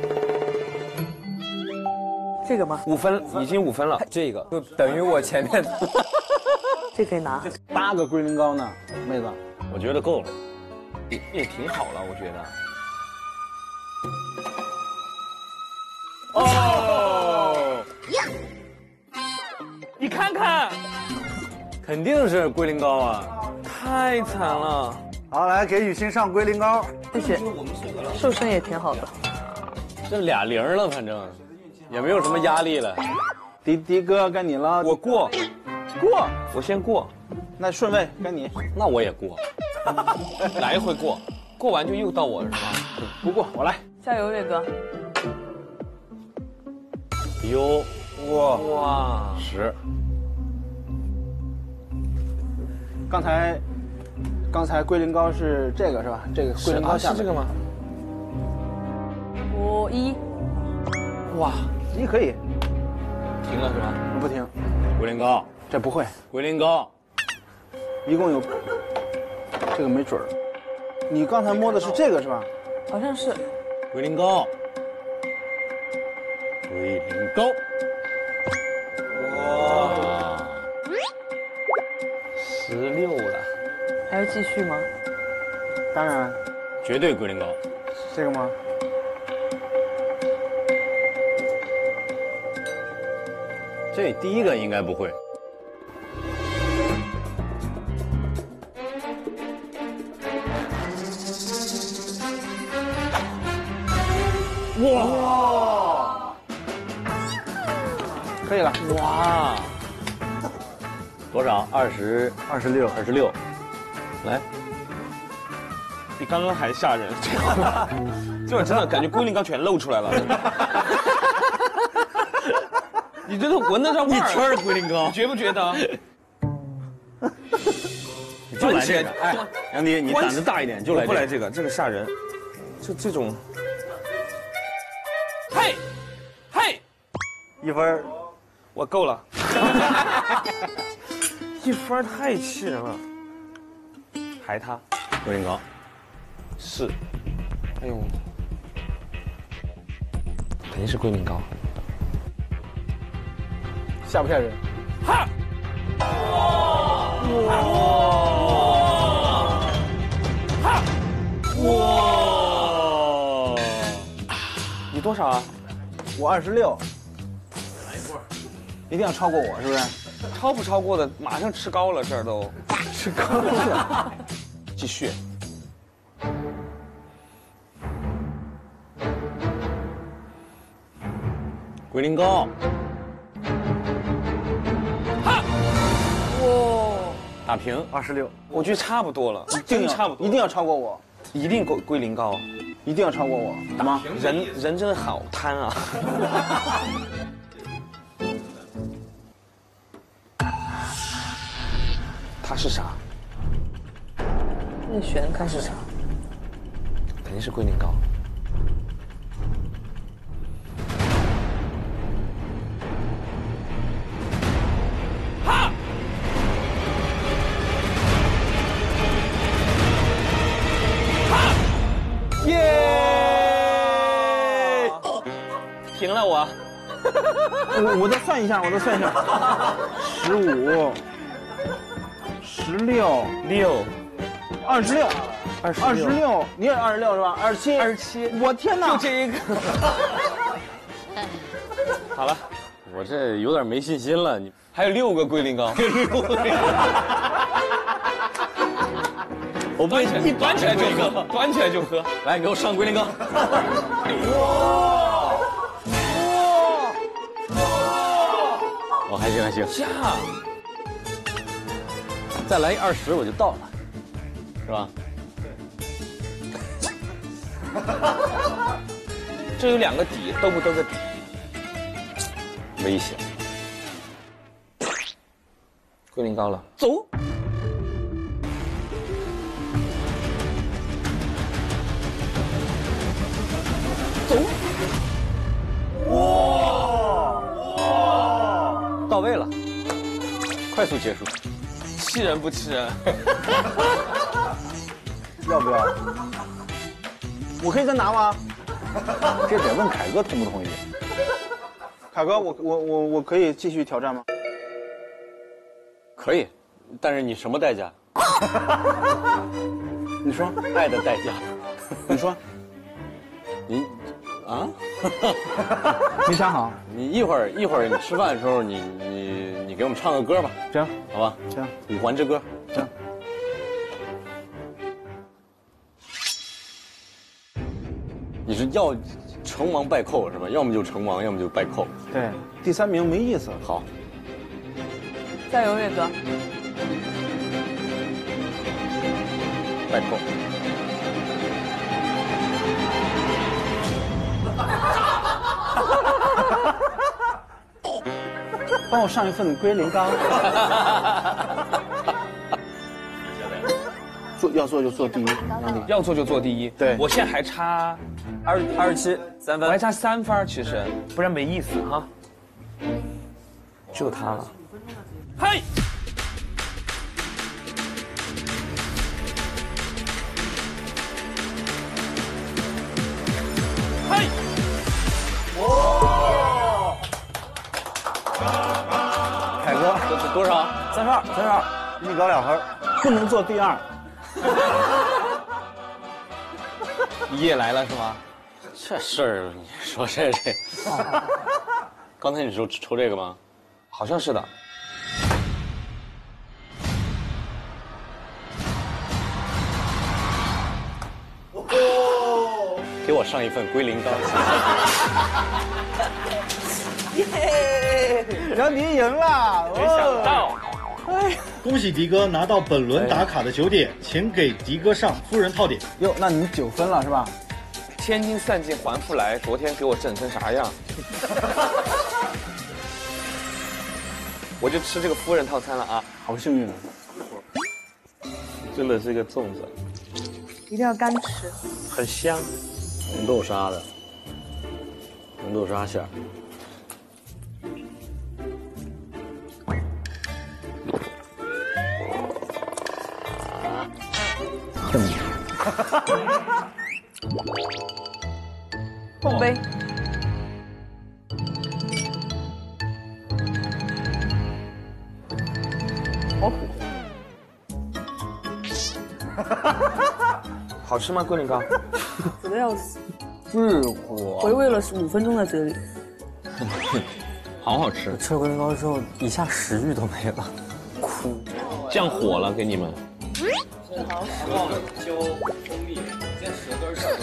这个吗？ 五分，已经五分了。 这个就等于我前面的。 这可以拿。 八个龟苓膏呢，妹子。 我觉得够了， 也也挺好了，我觉得。哦，你看看， 肯定是龟苓膏啊！ 太惨了。 好，来给雨欣上龟苓膏， 谢谢。瘦身也挺好的。 这俩零了，反正也没有什么压力了。 迪迪哥该你了， 我过， 过， 我先过。 那顺位该你， 那我也过。 来一回过，过完就又到我了是吗？ 不过我来。 加油，岳哥。 哟， 哇哇， 十。 刚才，刚才龟苓膏是这个是吧？这个龟苓膏下、 啊、是这个吗？ 五一。 哇， 一可以。 停了是吧？ 不停。 龟苓膏， 这不会。 龟苓膏， 一共有，这个没准儿。你刚才摸的是这个是吧？ 好像是。 龟苓膏。龟苓膏， 哇，十六了， 还要继续吗？ 当然， 绝对龟苓膏。 这个吗？ 这第一个应该不会。 哇！可以了。 哇！多少？二十二十六， 二十六。来， 比刚刚还吓人。这真的感觉龟苓膏全露出来了。你真的闻得上味儿？ 一圈龟苓膏， 你觉不觉得？ 就来这个，哎，杨迪，你胆子大一点，就来这个。 不来这个，这个吓人。 就这种，嘿，嘿， 一分， 我够了，一分太气人了，还他， 龟苓膏， 是，哎呦，肯定是龟苓膏， 吓不吓人？ 哈，哇，哈，哇，你多少啊？ 我二十六。来一波，一定要超过我，是不是？ 超不超过的，马上吃高了，这儿都吃高了。 继续。 龟苓膏。 哈！哇！ 打平二十六， 我觉得差不多了， 一定差不多， 一定要超过我， 一定龟龟苓膏， 一定要超过我，好吗？ 人人真的好贪啊！它是啥？ 你选看是啥？ 肯定是龟苓膏。哈！哈！耶！停了我。 我我再算一下，我再算一下，十五。十六六， 二十六， 二十二十六，你也二十六是吧？二十七， 二十七， 我天哪！ 就这一个。好了， 我这有点没信心了。你还有六个龟苓膏， 我端起来，端起来就喝，端起来就喝。 来，给我上龟苓膏。 哇！ 哦，还行还行。 下。 再来一二十我就到了，是吧？ 这有两个底，兜不兜个底？ 危险。 龟苓膏了， 走。 走。哇！ 哇！到位了，快速结束。 气人不气人？ 要不要？我可以再拿吗？这得问凯哥同不同意。凯哥，我我我我可以继续挑战吗？ 可以，但是你什么代价？ 你说， 爱的代价。 你说， 你啊？ 没想好。 你一会儿一会儿你吃饭的时候，你你你给我们唱个歌吧。 行， 好吧。 行， 五环之歌。 行。 你是要成王败寇是吧？要么就成王，要么就败寇。 对，第三名没意思。 好， 加油，岳哥。 败寇。 帮我上一份龟苓膏。做要做就做第一， 要做就做第一。 对， 我现在还差二二十七三分， 我还差三分，其实不然没意思哈。就他了，嘿。嘿。 哇！凯哥， 这多少？ 三十二，三十二，比你高两分，不能做第二。 你也来了是吗？ 这事儿你说这这，刚才你说抽这个吗？ 好像是的。 给我上一份龟苓膏。 耶！杨迪赢了， 没想到。 哎，恭喜迪哥拿到本轮打卡的九点，请给迪哥上夫人套点。 哟，那你九分了是吧？ 千金散尽还复来，昨天给我整成啥样？我就吃这个夫人套餐了啊！ 好幸运啊！ 真的是个粽子， 一定要干吃， 很香。 红豆沙的，红豆沙馅儿。 碰杯。好苦。 好吃吗？龟苓膏？ 苦的要死， 是苦。 回味了五分钟在嘴里。 好好吃。 吃了龟苓膏之后，一下食欲都没了，苦。 降火了，给你们。 好爽，椒、蜂蜜，在舌根上。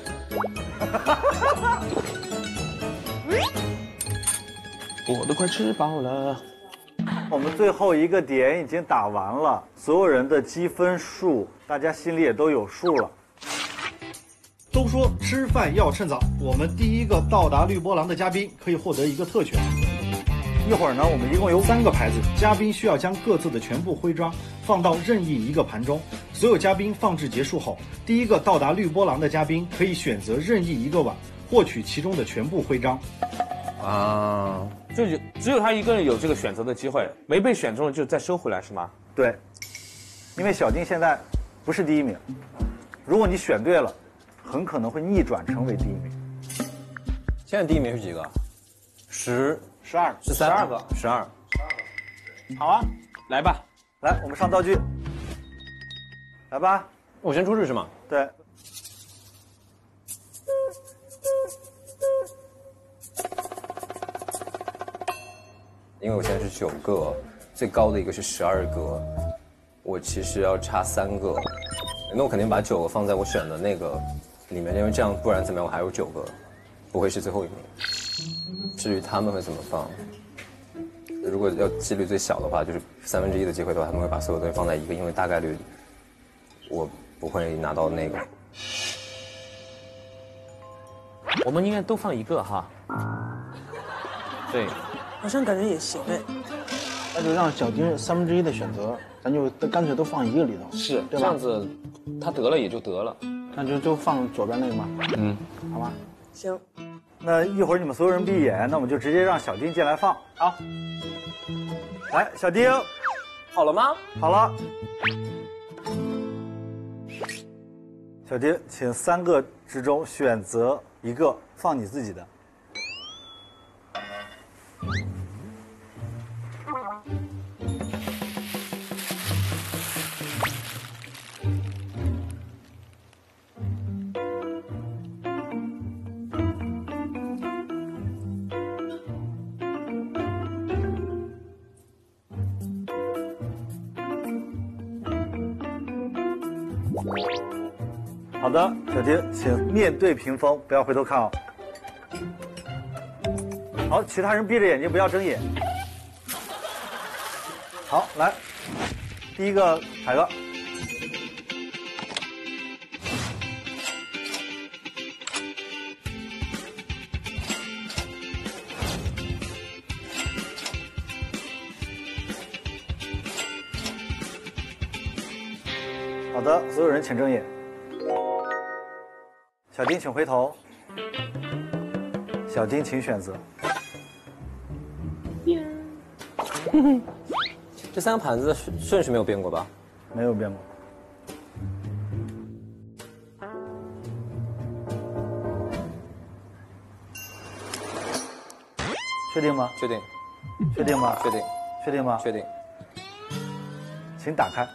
我都快吃饱了。 我们最后一个点已经打完了，所有人的积分数，大家心里也都有数了。 都说吃饭要趁早，我们第一个到达绿波廊的嘉宾可以获得一个特权。一会儿呢，我们一共有三个牌子，嘉宾需要将各自的全部徽章放到任意一个盘中。所有嘉宾放置结束后，第一个到达绿波廊的嘉宾可以选择任意一个碗，获取其中的全部徽章。 啊，就有只有他一个人有这个选择的机会，没被选中的就再收回来是吗？ 对，因为小丁现在不是第一名，如果你选对了，很可能会逆转成为第一名。 现在第一名是几个？十、 十二、 十三、十二个、十二。 好啊，来吧， 来，我们上道具，来吧。 我先出去是吗？ 对。 因为我现在是九个，最高的一个是十二个，我其实要差三个，那我肯定把九个放在我选的那个里面，因为这样不然怎么样我还有九个，不会是最后一名。至于他们会怎么放，如果要几率最小的话，就是三分之一的机会的话，他们会把所有东西放在一个，因为大概率我不会拿到那个。 我们应该都放一个哈。对。 好像感觉也行哎， 那就让小丁三分之一的选择，咱就干脆都放一个里头， 是对吧？ 这样子，他得了也就得了， 那就就放左边那个嘛， 嗯， 好吧。 行， 那一会儿你们所有人闭眼，那我们就直接让小丁进来放。 好， 来，小丁， 好了吗？ 好了。小丁，请三个之中选择一个放你自己的。好的，小丁，请面对屏风，不要回头看哦。好，其他人闭着眼睛，不要睁眼。好，来，第一个海哥。好的，所有人请睁眼。小丁，请回头。小丁，请选择。 这三个盘子的顺顺序没有变过吧？ 没有变过。确定吗？ 确定。 确定吗？ 确定。 确定吗？ 确定。 请打开。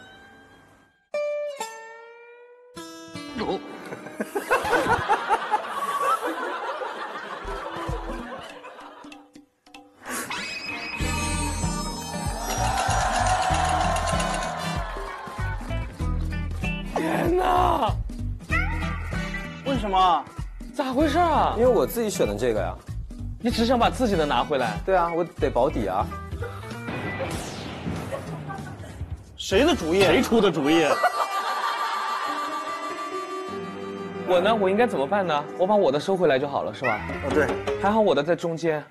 哦。天哪！ 为什么？ 咋回事啊？ 因为我自己选的这个呀。 你只想把自己的拿回来？ 对啊，我得保底啊。 谁的主意？ 谁出的主意？ 我呢？我应该怎么办呢？我把我的收回来就好了，是吧？ 哦，对， 还好我的在中间。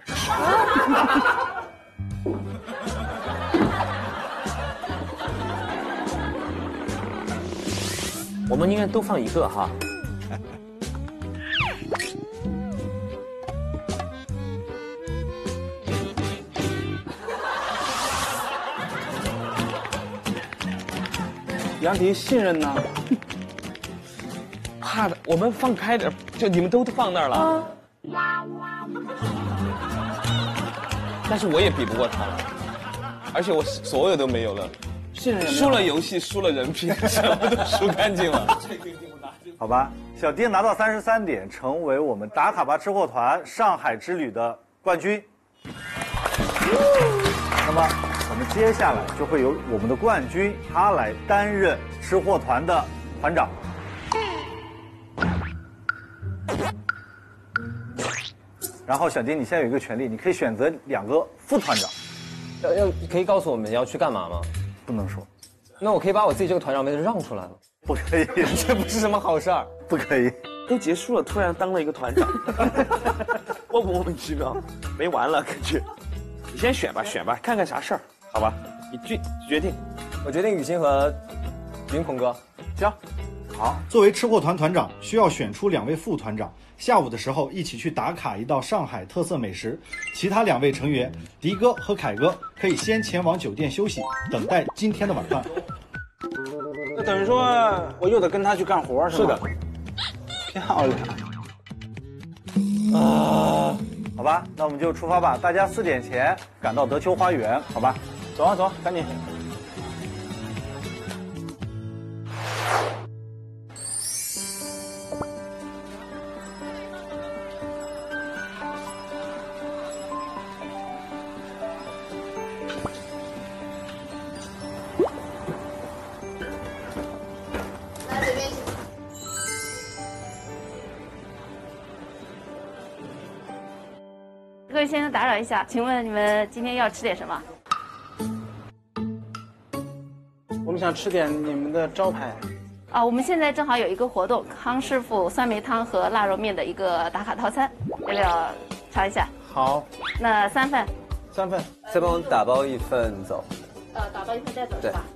我们应该都放一个哈。 杨迪信任呢？ 怕的，我们放开点，就你们都放那儿了。啊、但是我也比不过他了，而且我所有都没有了， 信任输了游戏，输了人品，什么都输干净了。 好吧，小丁拿到三十三点，成为我们打卡吧吃货团上海之旅的冠军。那么我们接下来就会由我们的冠军他来担任吃货团的团长。然后小丁，你现在有一个权利，你可以选择两个副团长。 要要可以告诉我们要去干嘛吗？ 不能说。 那我可以把我自己这个团长位置让出来吗？ 不可以， 这不是什么好事儿。 不可以。 都结束了，突然当了一个团长，莫莫名其妙，没完了感觉。你先选吧，选吧，看看啥事儿，好吧？你决决定。 我决定雨欣和云鹏哥。 行。好，作为吃货团团长，需要选出两位副团长。下午的时候一起去打卡一道上海特色美食，其他两位成员迪哥和凯哥可以先前往酒店休息，等待今天的晚饭。 那等于说我又得跟他去干活是吧？ 是的。 漂亮。 啊，好吧，那我们就出发吧。大家四点前赶到德丘花园，好吧？ 走啊走啊，赶紧。 各位先生打扰一下，请问你们今天要吃点什么？ 我们想吃点你们的招牌。 啊，我们现在正好有一个活动，康师傅酸梅汤和腊肉面的一个打卡套餐，要不要尝一下？ 好。 那三份。 三份。 再帮我打包一份走。 呃，打包一份带走是吧？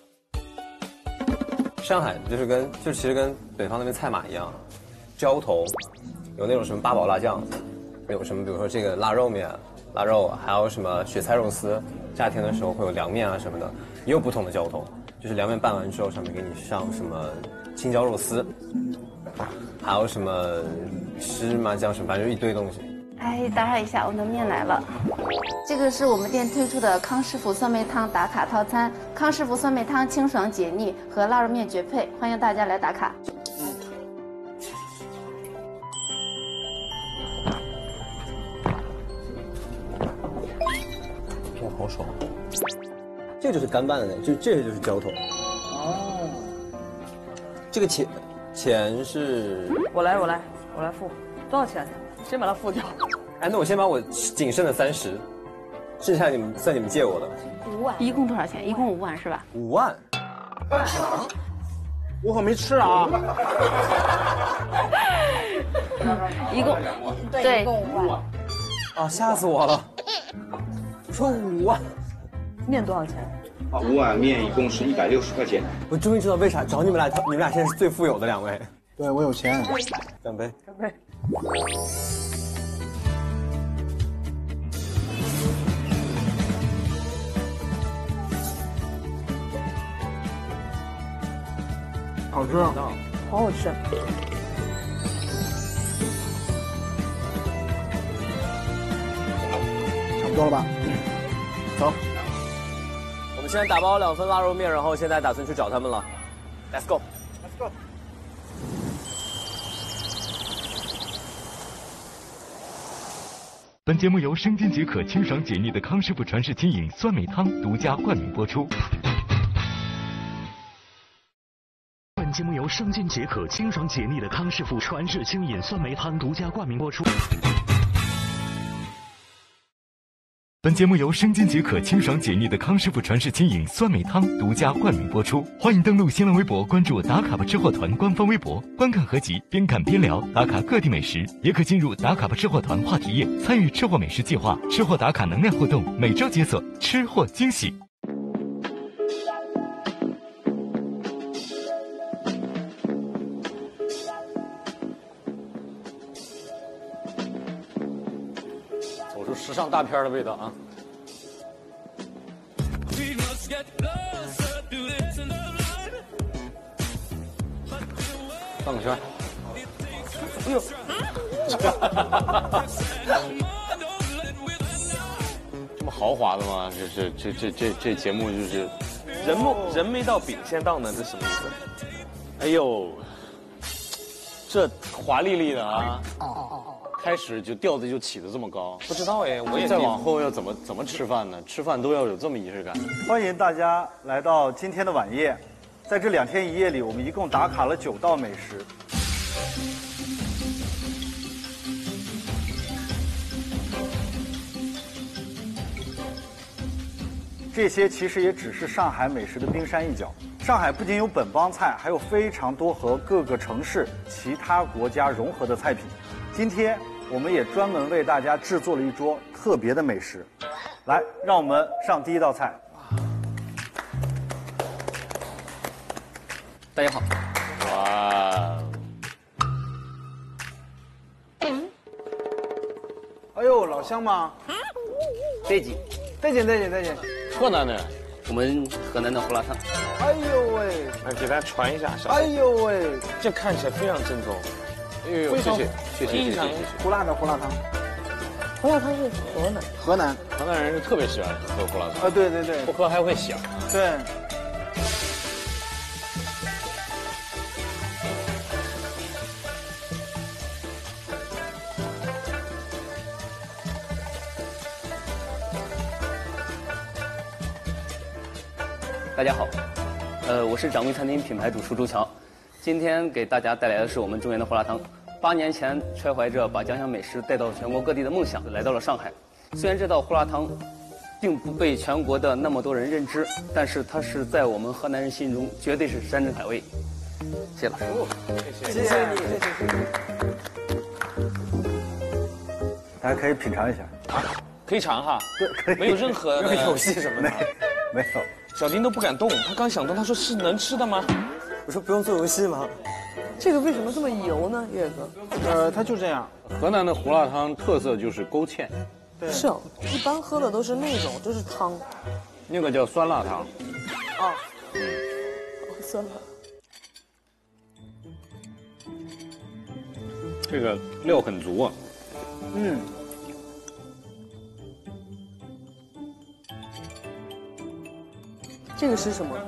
上海就是跟就其实跟北方那边菜码一样，浇头，有那种什么八宝辣酱。有什么，比如说这个腊肉面、腊肉，还有什么雪菜肉丝，夏天的时候会有凉面啊什么的，也有不同的浇头，就是凉面拌完之后上面给你上什么青椒肉丝，还有什么芝麻酱什么，反正就一堆东西。 哎，打扰一下，我们的面来了。这个是我们店推出的康师傅酸梅汤打卡套餐，康师傅酸梅汤清爽解腻，和腊肉面绝配，欢迎大家来打卡。 好爽，这个就是干拌的那个，就这个就是浇头。 哦， 这个钱钱是我来，我来，我来付，多少钱？先把它付掉。 哎，那我先把我仅剩的三十，剩下你们算你们借我的。 五万，一共多少钱？一共五万是吧？ 五万。 我可没吃啊。 一共对， 一共五万。 啊，吓死我了！说五万， 面多少钱？ 啊，五碗面一共是一百六十块钱。 我终于知道为啥找你们俩，你们俩现在是最富有的两位。 对，我有钱。 干杯！ 干杯！ 好吃， 好好吃。 差不多了吧？走。 我们现在打包两份腊肉面，然后现在打算去找他们了。Let's go。 Let's go。 本节目由生津解渴、清爽解腻的康师傅传世金饮酸梅汤独家冠名播出。 本节目由生津解渴、清爽解腻的康师傅传世清饮酸梅汤独家冠名播出。 本节目由生津解渴、清爽解腻的康师傅传世清饮酸梅汤独家冠名播出。欢迎登录新浪微博关注打卡吧吃货团官方微博，观看合集，边看边聊，打卡各地美食，也可进入打卡吧吃货团话题页，参与吃货美食计划、吃货打卡能量互动，每周解锁吃货惊喜。 走出时尚大片的味道啊！ 转个圈。 哎呦， 这么豪华的吗？这是这这这这节目就是人没人没到饼先到呢，这什么意思？ 哎呦，这华丽丽的啊！开始就调子就起得这么高， 不知道哎，我也再往后要怎么怎么吃饭呢？吃饭都要有这么仪式感。 欢迎大家来到今天的晚宴，在这两天一夜里，我们一共打卡了九道美食。这些其实也只是上海美食的冰山一角。上海不仅有本帮菜，还有非常多和各个城市、其他国家融合的菜品。今天我们也专门为大家制作了一桌特别的美食。来，让我们上第一道菜。 大家好。哇！ 哎呦，老乡吗？ 对劲， 对劲，对劲，对劲。 河南的， 我们河南的胡辣汤。 哎呦喂！ 来给大家传一下。 哎呦喂！ 这看起来非常正宗。 哎呦，谢谢，谢谢，谢谢，谢谢。 胡辣的胡辣汤。 胡辣汤是河南。 河南， 河南人是特别喜欢喝胡辣汤。 啊，对对对。 不喝还会响。 对。 大家好，呃，我是掌柜餐厅品牌主厨周乔，今天给大家带来的是我们中原的胡辣汤。八年前，揣怀着把家乡美食带到全国各地的梦想，来到了上海。虽然这道胡辣汤并不被全国的那么多人认知，但是它是在我们河南人心中绝对是山珍海味。谢谢老师。 谢谢，谢谢你，谢谢，谢谢。 大家可以品尝一下啊，可以尝哈？ 对，可以。 没有任何没有游戏什么的， 没有。 小丁都不敢动，他刚想动，他说是能吃的吗？ 我说不用做游戏吗？ 这个为什么这么油呢，岳哥？ 呃，它就这样。 河南的胡辣汤特色就是勾芡。 对。 是哦，一般喝的都是那种，就是汤。 那个叫酸辣汤。 啊。嗯。酸辣。 这个料很足啊。 嗯。 这个是什么？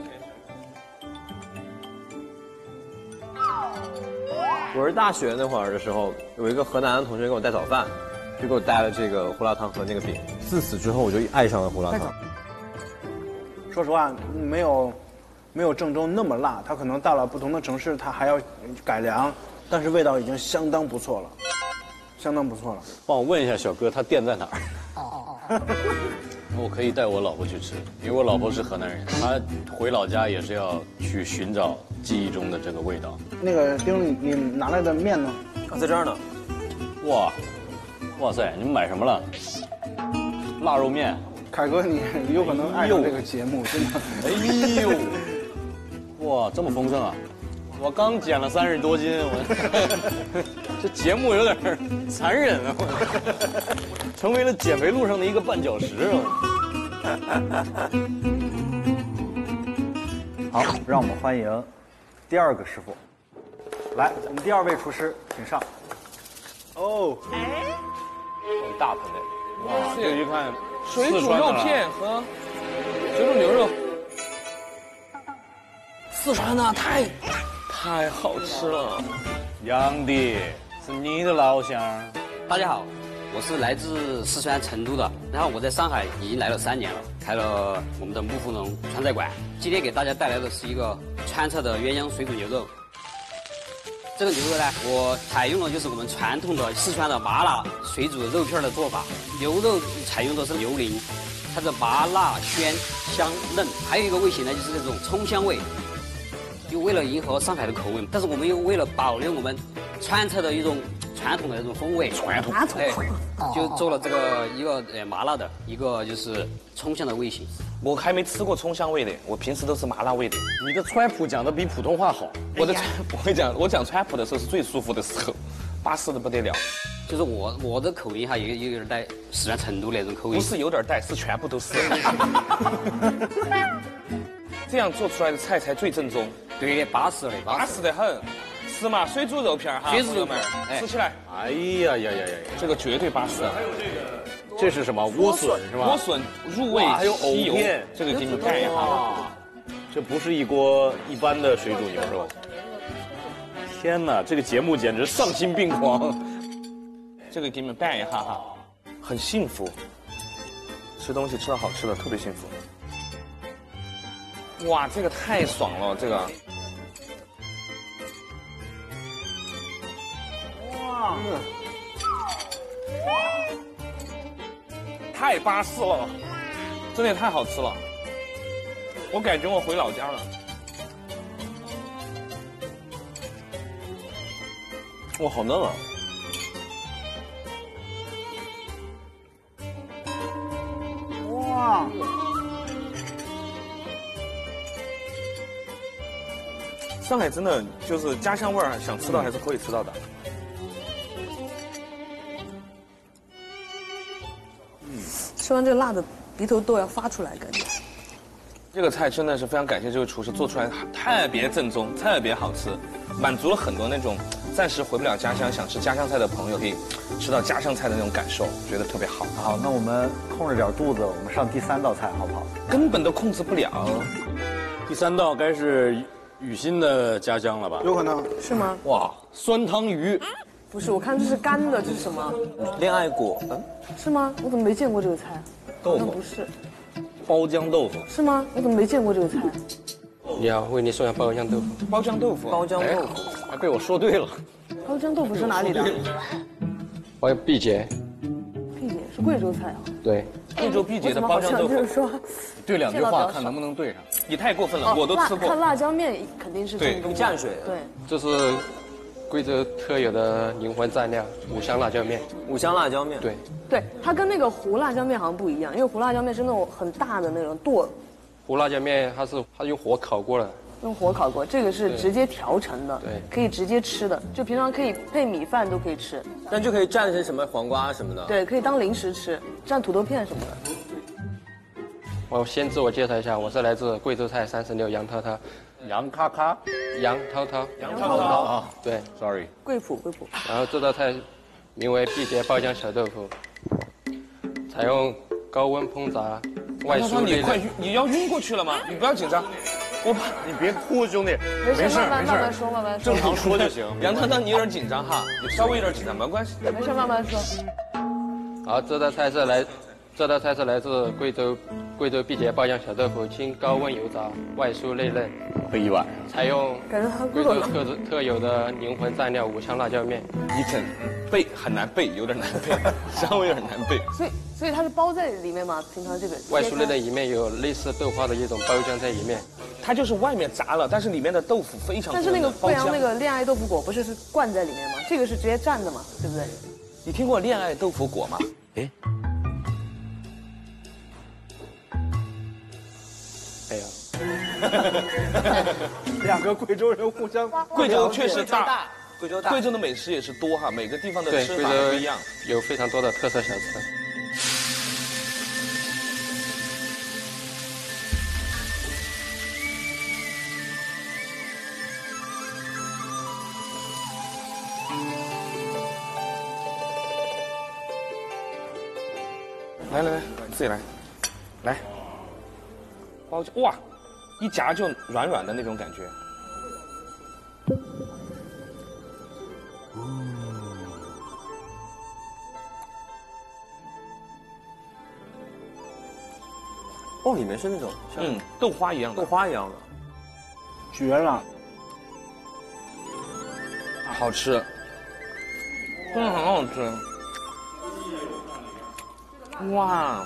我是大学那会儿的时候，有一个河南的同学给我带早饭，就给我带了这个胡辣汤和那个饼。自此之后，我就爱上了胡辣汤。 说实话，没有没有郑州那么辣，它可能到了不同的城市，它还要改良，但是味道已经相当不错了，相当不错了。 帮我问一下小哥，他店在哪儿？哦哦。我可以带我老婆去吃，因为我老婆是河南人，她回老家也是要去寻找记忆中的这个味道。 那个丁，你你拿来的面呢？ 啊，在这儿呢。 哇，哇塞，你们买什么了？腊肉面。 凯哥，你有可能爱上这个节目，真的。 哎呦，哇，这么丰盛啊！我刚减了三十多斤，我这节目有点残忍啊，我成为了减肥路上的一个绊脚石啊。 好，让我们欢迎第二个师傅。来，我们第二位厨师，请上。 哦， 哎，一大盆的，哇，这一看水煮肉片和水煮牛肉，四川的太太好吃了。 杨弟，是你的老乡。 大家好，我是来自四川成都的，然后我在上海已经来了三年了，开了我们的木湖农川菜馆。今天给大家带来的是一个川菜的鸳鸯水煮牛肉。这个牛肉呢，我采用了就是我们传统的四川的麻辣水煮肉片的做法，牛肉采用的是牛铃，它的麻辣鲜香嫩，还有一个味型呢就是那种葱香味。就为了迎合上海的口味，但是我们又为了保留我们川菜的一种传统的那种风味， 传统， 对，就做了这个一个呃麻辣的，一个就是葱香的味型。 我还没吃过葱香味的，我平时都是麻辣味的。 你的川普讲的比普通话好。 我的我会讲，我讲川普的时候是最舒服的时候，巴适的不得了。 就是我我的口音哈，有有点带四川成都那种口音。 不是有点带，是全部都是。这样做出来的菜才最正宗。 对，巴适的， 巴适得很。 丝嘛，水煮肉片哈， 水煮肉片朋友们吃起来。 哎呀呀呀呀！ 这个绝对巴适。 还有这个，这是什么？莴笋是吧？ 莴笋入味， 还有藕片， 这个给你看一下。 这不是一锅一般的水煮牛肉。天哪，这个节目简直丧心病狂。 这个给你们拌一下哈，很幸福。吃东西吃到好吃的，特别幸福。哇，这个太爽了，这个。哇，嗯、太巴适了，真的也太好吃了。我感觉我回老家了。 哇，好嫩啊！ 哇！ 上海真的就是家乡味儿，想吃到还是可以吃到的。 嗯，吃完这个辣的，鼻头都要发出来，感觉。 这个菜真的是非常感谢这位厨师做出来特别正宗，特别好吃，满足了很多那种暂时回不了家乡想吃家乡菜的朋友可以吃到家乡菜的那种感受，觉得特别好。 好，那我们控制点肚子，我们上第三道菜好不好？ 根本都控制不了。 第三道该是雨欣的家乡了吧？ 有可能是吗？ 哇，酸汤鱼。 不是，我看这是干的，这是什么？ 恋爱果，嗯， 是吗？我怎么没见过这个菜？ 豆腐不是。 包浆豆腐是吗？我怎么没见过这个菜？ 你好，为你送上包浆豆腐。 包浆豆腐， 包浆豆腐， 还被我说对了。 包浆豆腐是哪里的？ 我有毕节。 毕节是贵州菜啊？ 对。 贵州毕节的包浆豆腐。 就是说， 对两句话看能不能对上。 你太过分了，我都吃过。 看辣椒面肯定是对用蘸水。 对。 这是贵州特有的灵魂蘸料——五香辣椒面。 五香辣椒面。 对。 对，它跟那个胡辣椒面好像不一样，因为胡辣椒面是那种很大的那种剁。 胡辣椒面它是它用火烤过的。 用火烤过，这个是直接调成的， 对， 可以直接吃的，就平常可以配米饭都可以吃。 但就可以蘸些什么黄瓜什么的。 对，可以当零食吃，蘸土豆片什么的。 我先自我介绍一下，我是来自贵州菜三十六杨涛涛。 杨咔咔， 杨涛涛， 杨涛涛啊， 对 ，sorry， 贵府贵府。 然后这道菜名为毕节爆浆小豆腐，采用高温烹炸，外酥内嫩。 你快晕，你要晕过去了吗？你不要紧张，我怕你别哭，兄弟， 没事，慢慢慢慢说，慢慢说， 正常说就行。 杨涛涛，你有点紧张哈，你稍微有点紧张没关系， 没事，慢慢说。 好，这道菜是来，这道菜是来自贵州贵州毕节爆浆小豆腐，经高温油炸，外酥内嫩。 背一碗， 采用贵州特特有的灵魂蘸料五香辣椒面。 一整背很难背，有点难背，稍微有点难背。 所以所以它是包在里面吗？平常这个外酥内嫩，里面有类似豆花的一种包浆在里面。 它就是外面炸了，但是里面的豆腐非常。 但是那个贵阳那个恋爱豆腐果不是是灌在里面吗？这个是直接蘸的嘛，对不对？ 你听过恋爱豆腐果吗？ 哎，没有。 两个贵州人互相。 贵州确实大， 贵州大， 贵州的美食也是多哈，每个地方的吃法不一样， 有非常多的特色小吃。 来来来，自己来，来，包浆哇，一夹就软软的那种感觉。 哦，里面是那种像嗯豆花一样的， 豆花一样的， 绝了， 好吃，真的很好吃。哇，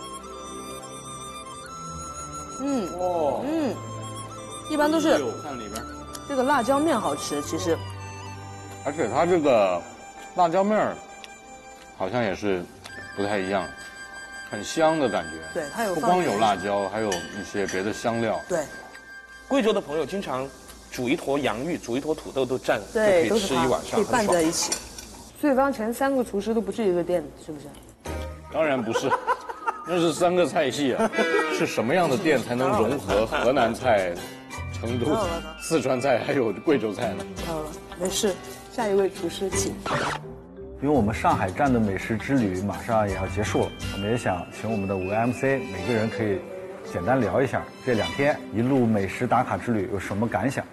嗯哦嗯，一般都是我看里边这个辣椒面好吃，其实， 而且它这个辣椒面儿好像也是不太一样，很香的感觉。 对，它有不光有辣椒，还有一些别的香料。 对， 贵州的朋友经常煮一坨洋芋，煮一坨土豆都蘸， 对， 就可以吃一晚上， 可以拌在一起。所以刚刚前三个厨师都不是一个店的，是不是？ 当然不是，那是三个菜系啊。是什么样的店才能融合河南菜、成都、四川菜还有贵州菜呢？ 好了。 没事，下一位厨师请。 因为我们上海站的美食之旅马上也要结束了，我们也想请我们的五位 M C 每个人可以简单聊一下这两天一路美食打卡之旅有什么感想。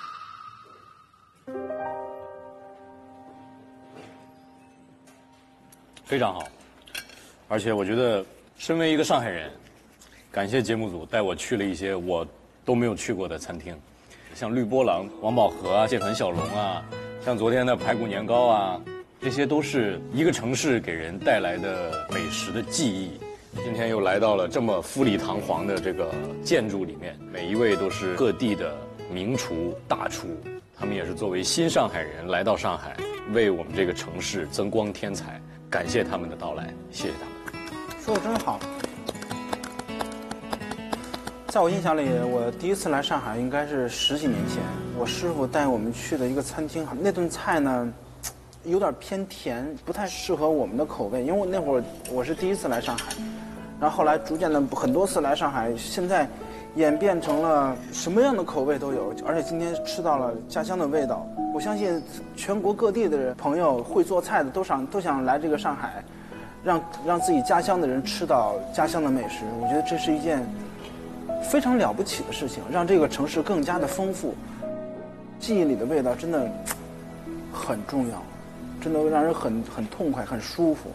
非常好，而且我觉得身为一个上海人，感谢节目组带我去了一些我都没有去过的餐厅，像绿波廊、王宝和啊、蟹团小龙啊，像昨天的排骨年糕啊，这些都是一个城市给人带来的美食的记忆。今天又来到了这么富丽堂皇的这个建筑里面，每一位都是各地的名厨大厨，他们也是作为新上海人来到上海，为我们这个城市增光添彩。感谢他们的到来，谢谢他们。 说的真好。在我印象里，我第一次来上海应该是十几年前，我师傅带我们去的一个餐厅，那顿菜呢，有点偏甜，不太适合我们的口味。因为我那会儿我是第一次来上海，然后后来逐渐的很多次来上海，现在演变成了什么样的口味都有，而且今天吃到了家乡的味道。我相信全国各地的朋友会做菜的都想都想来这个上海，让让自己家乡的人吃到家乡的美食。我觉得这是一件非常了不起的事情，让这个城市更加的丰富。记忆里的味道真的很重要，真的让人很很痛快，很舒服。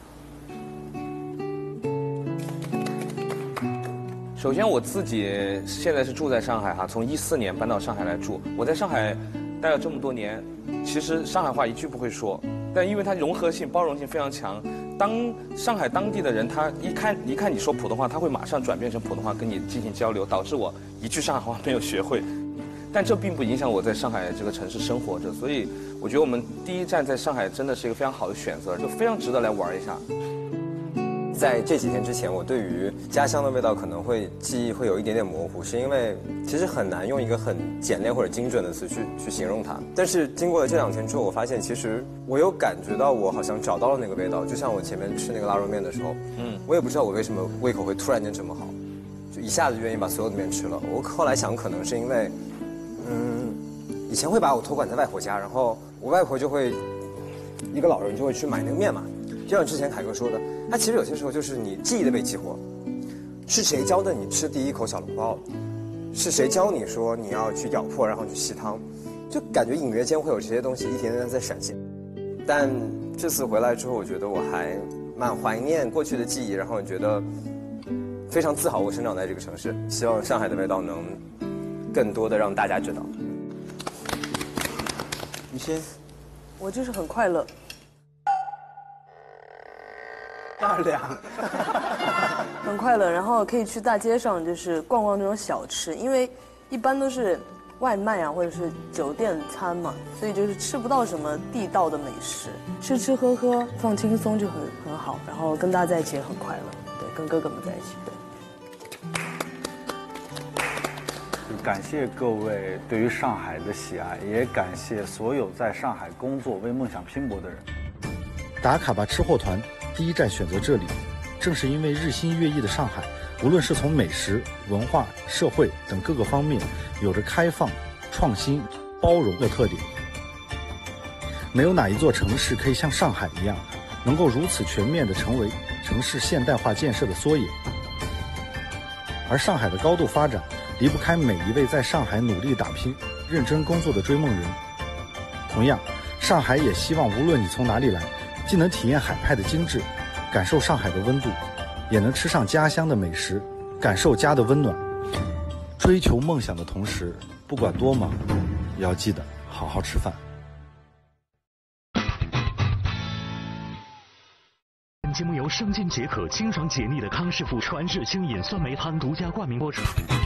首先我自己现在是住在上海哈，从一四年搬到上海来住。我在上海待了这么多年，其实上海话一句不会说，但因为它融合性、包容性非常强，当上海当地的人他一看一看你说普通话，他会马上转变成普通话跟你进行交流，导致我一句上海话没有学会。但这并不影响我在上海这个城市生活着，所以我觉得我们第一站在上海真的是一个非常好的选择，就非常值得来玩一下。 在这几天之前，我对于家乡的味道可能会记忆会有一点点模糊，是因为其实很难用一个很简练或者精准的词去去形容它。但是经过了这两天之后，我发现其实我有感觉到我好像找到了那个味道。就像我前面吃那个腊肉面的时候，嗯，我也不知道我为什么胃口会突然间这么好，就一下子愿意把所有的面吃了。我后来想，可能是因为，嗯，以前会把我托管在外婆家，然后我外婆就会一个老人就会去买那个面嘛。就像之前凯哥说的，他其实有些时候就是你记忆的被激活。是谁教的你吃第一口小笼包？是谁教你说你要去咬破然后去吸汤？就感觉隐约间会有这些东西一点点在闪现。但这次回来之后，我觉得我还蛮怀念过去的记忆，然后觉得非常自豪我生长在这个城市。希望上海的味道能更多的让大家知道。 你先， 我就是很快乐。 大俩， 很快乐，然后可以去大街上就是逛逛那种小吃，因为一般都是外卖啊或者是酒店餐嘛，所以就是吃不到什么地道的美食，吃吃喝喝放轻松就很很好，然后跟大家在一起也很快乐，对，跟哥哥们在一起， 对。感谢各位对于上海的喜爱，也感谢所有在上海工作为梦想拼搏的人。 打卡吧吃货团。第一站选择这里，正是因为日新月异的上海，无论是从美食、文化、社会等各个方面，有着开放、创新、包容的特点。没有哪一座城市可以像上海一样，能够如此全面地成为城市现代化建设的缩影。而上海的高度发展，离不开每一位在上海努力打拼、认真工作的追梦人。同样，上海也希望无论你从哪里来，既能体验海派的精致，感受上海的温度，也能吃上家乡的美食，感受家的温暖。追求梦想的同时，不管多忙，也要记得好好吃饭。 本节目由生津解渴、清爽解腻的康师傅传世清饮酸梅汤独家冠名播出。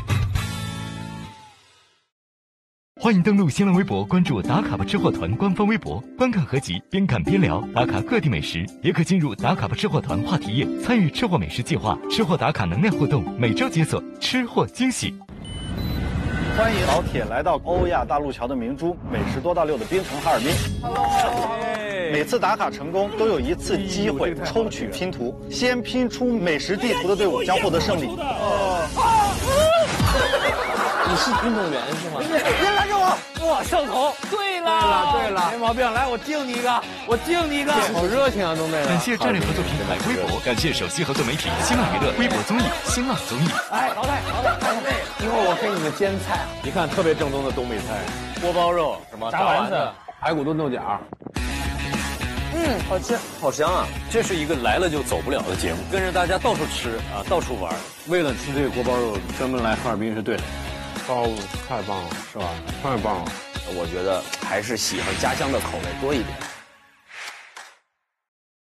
欢迎登录新浪微博，关注打卡吧吃货团官方微博，观看合集，边看边聊，打卡各地美食，也可进入打卡吧吃货团话题页，参与吃货美食计划、吃货打卡能量互动，每周解锁吃货惊喜。 欢迎老铁来到欧亚大陆桥的明珠美食多到六的槟城哈尔滨。每次打卡成功都有一次机会抽取拼图，先拼出美食地图的队伍将获得胜利。 你是运动员是吗？ 别拦着我！ 哇，上头！ 对了，对了，对了， 没毛病。来，我敬你一个，我敬你一个。 好热情啊，东北人！ 感谢战略合作平台微博，感谢首席合作媒体新浪娱乐、微博综艺、新浪综艺。 哎，老太，老太，哎，一会儿我给你们煎菜。 一看特别正宗的东北菜，锅包肉，什么炸丸子、 排骨炖豆角。 嗯，好吃， 好香啊！ 这是一个来了就走不了的节目，跟着大家到处吃啊，到处玩。为了吃这个锅包肉，专门来哈尔滨是对的。 包太棒了， 是吧？ 太棒了。 我觉得还是喜欢家乡的口味多一点。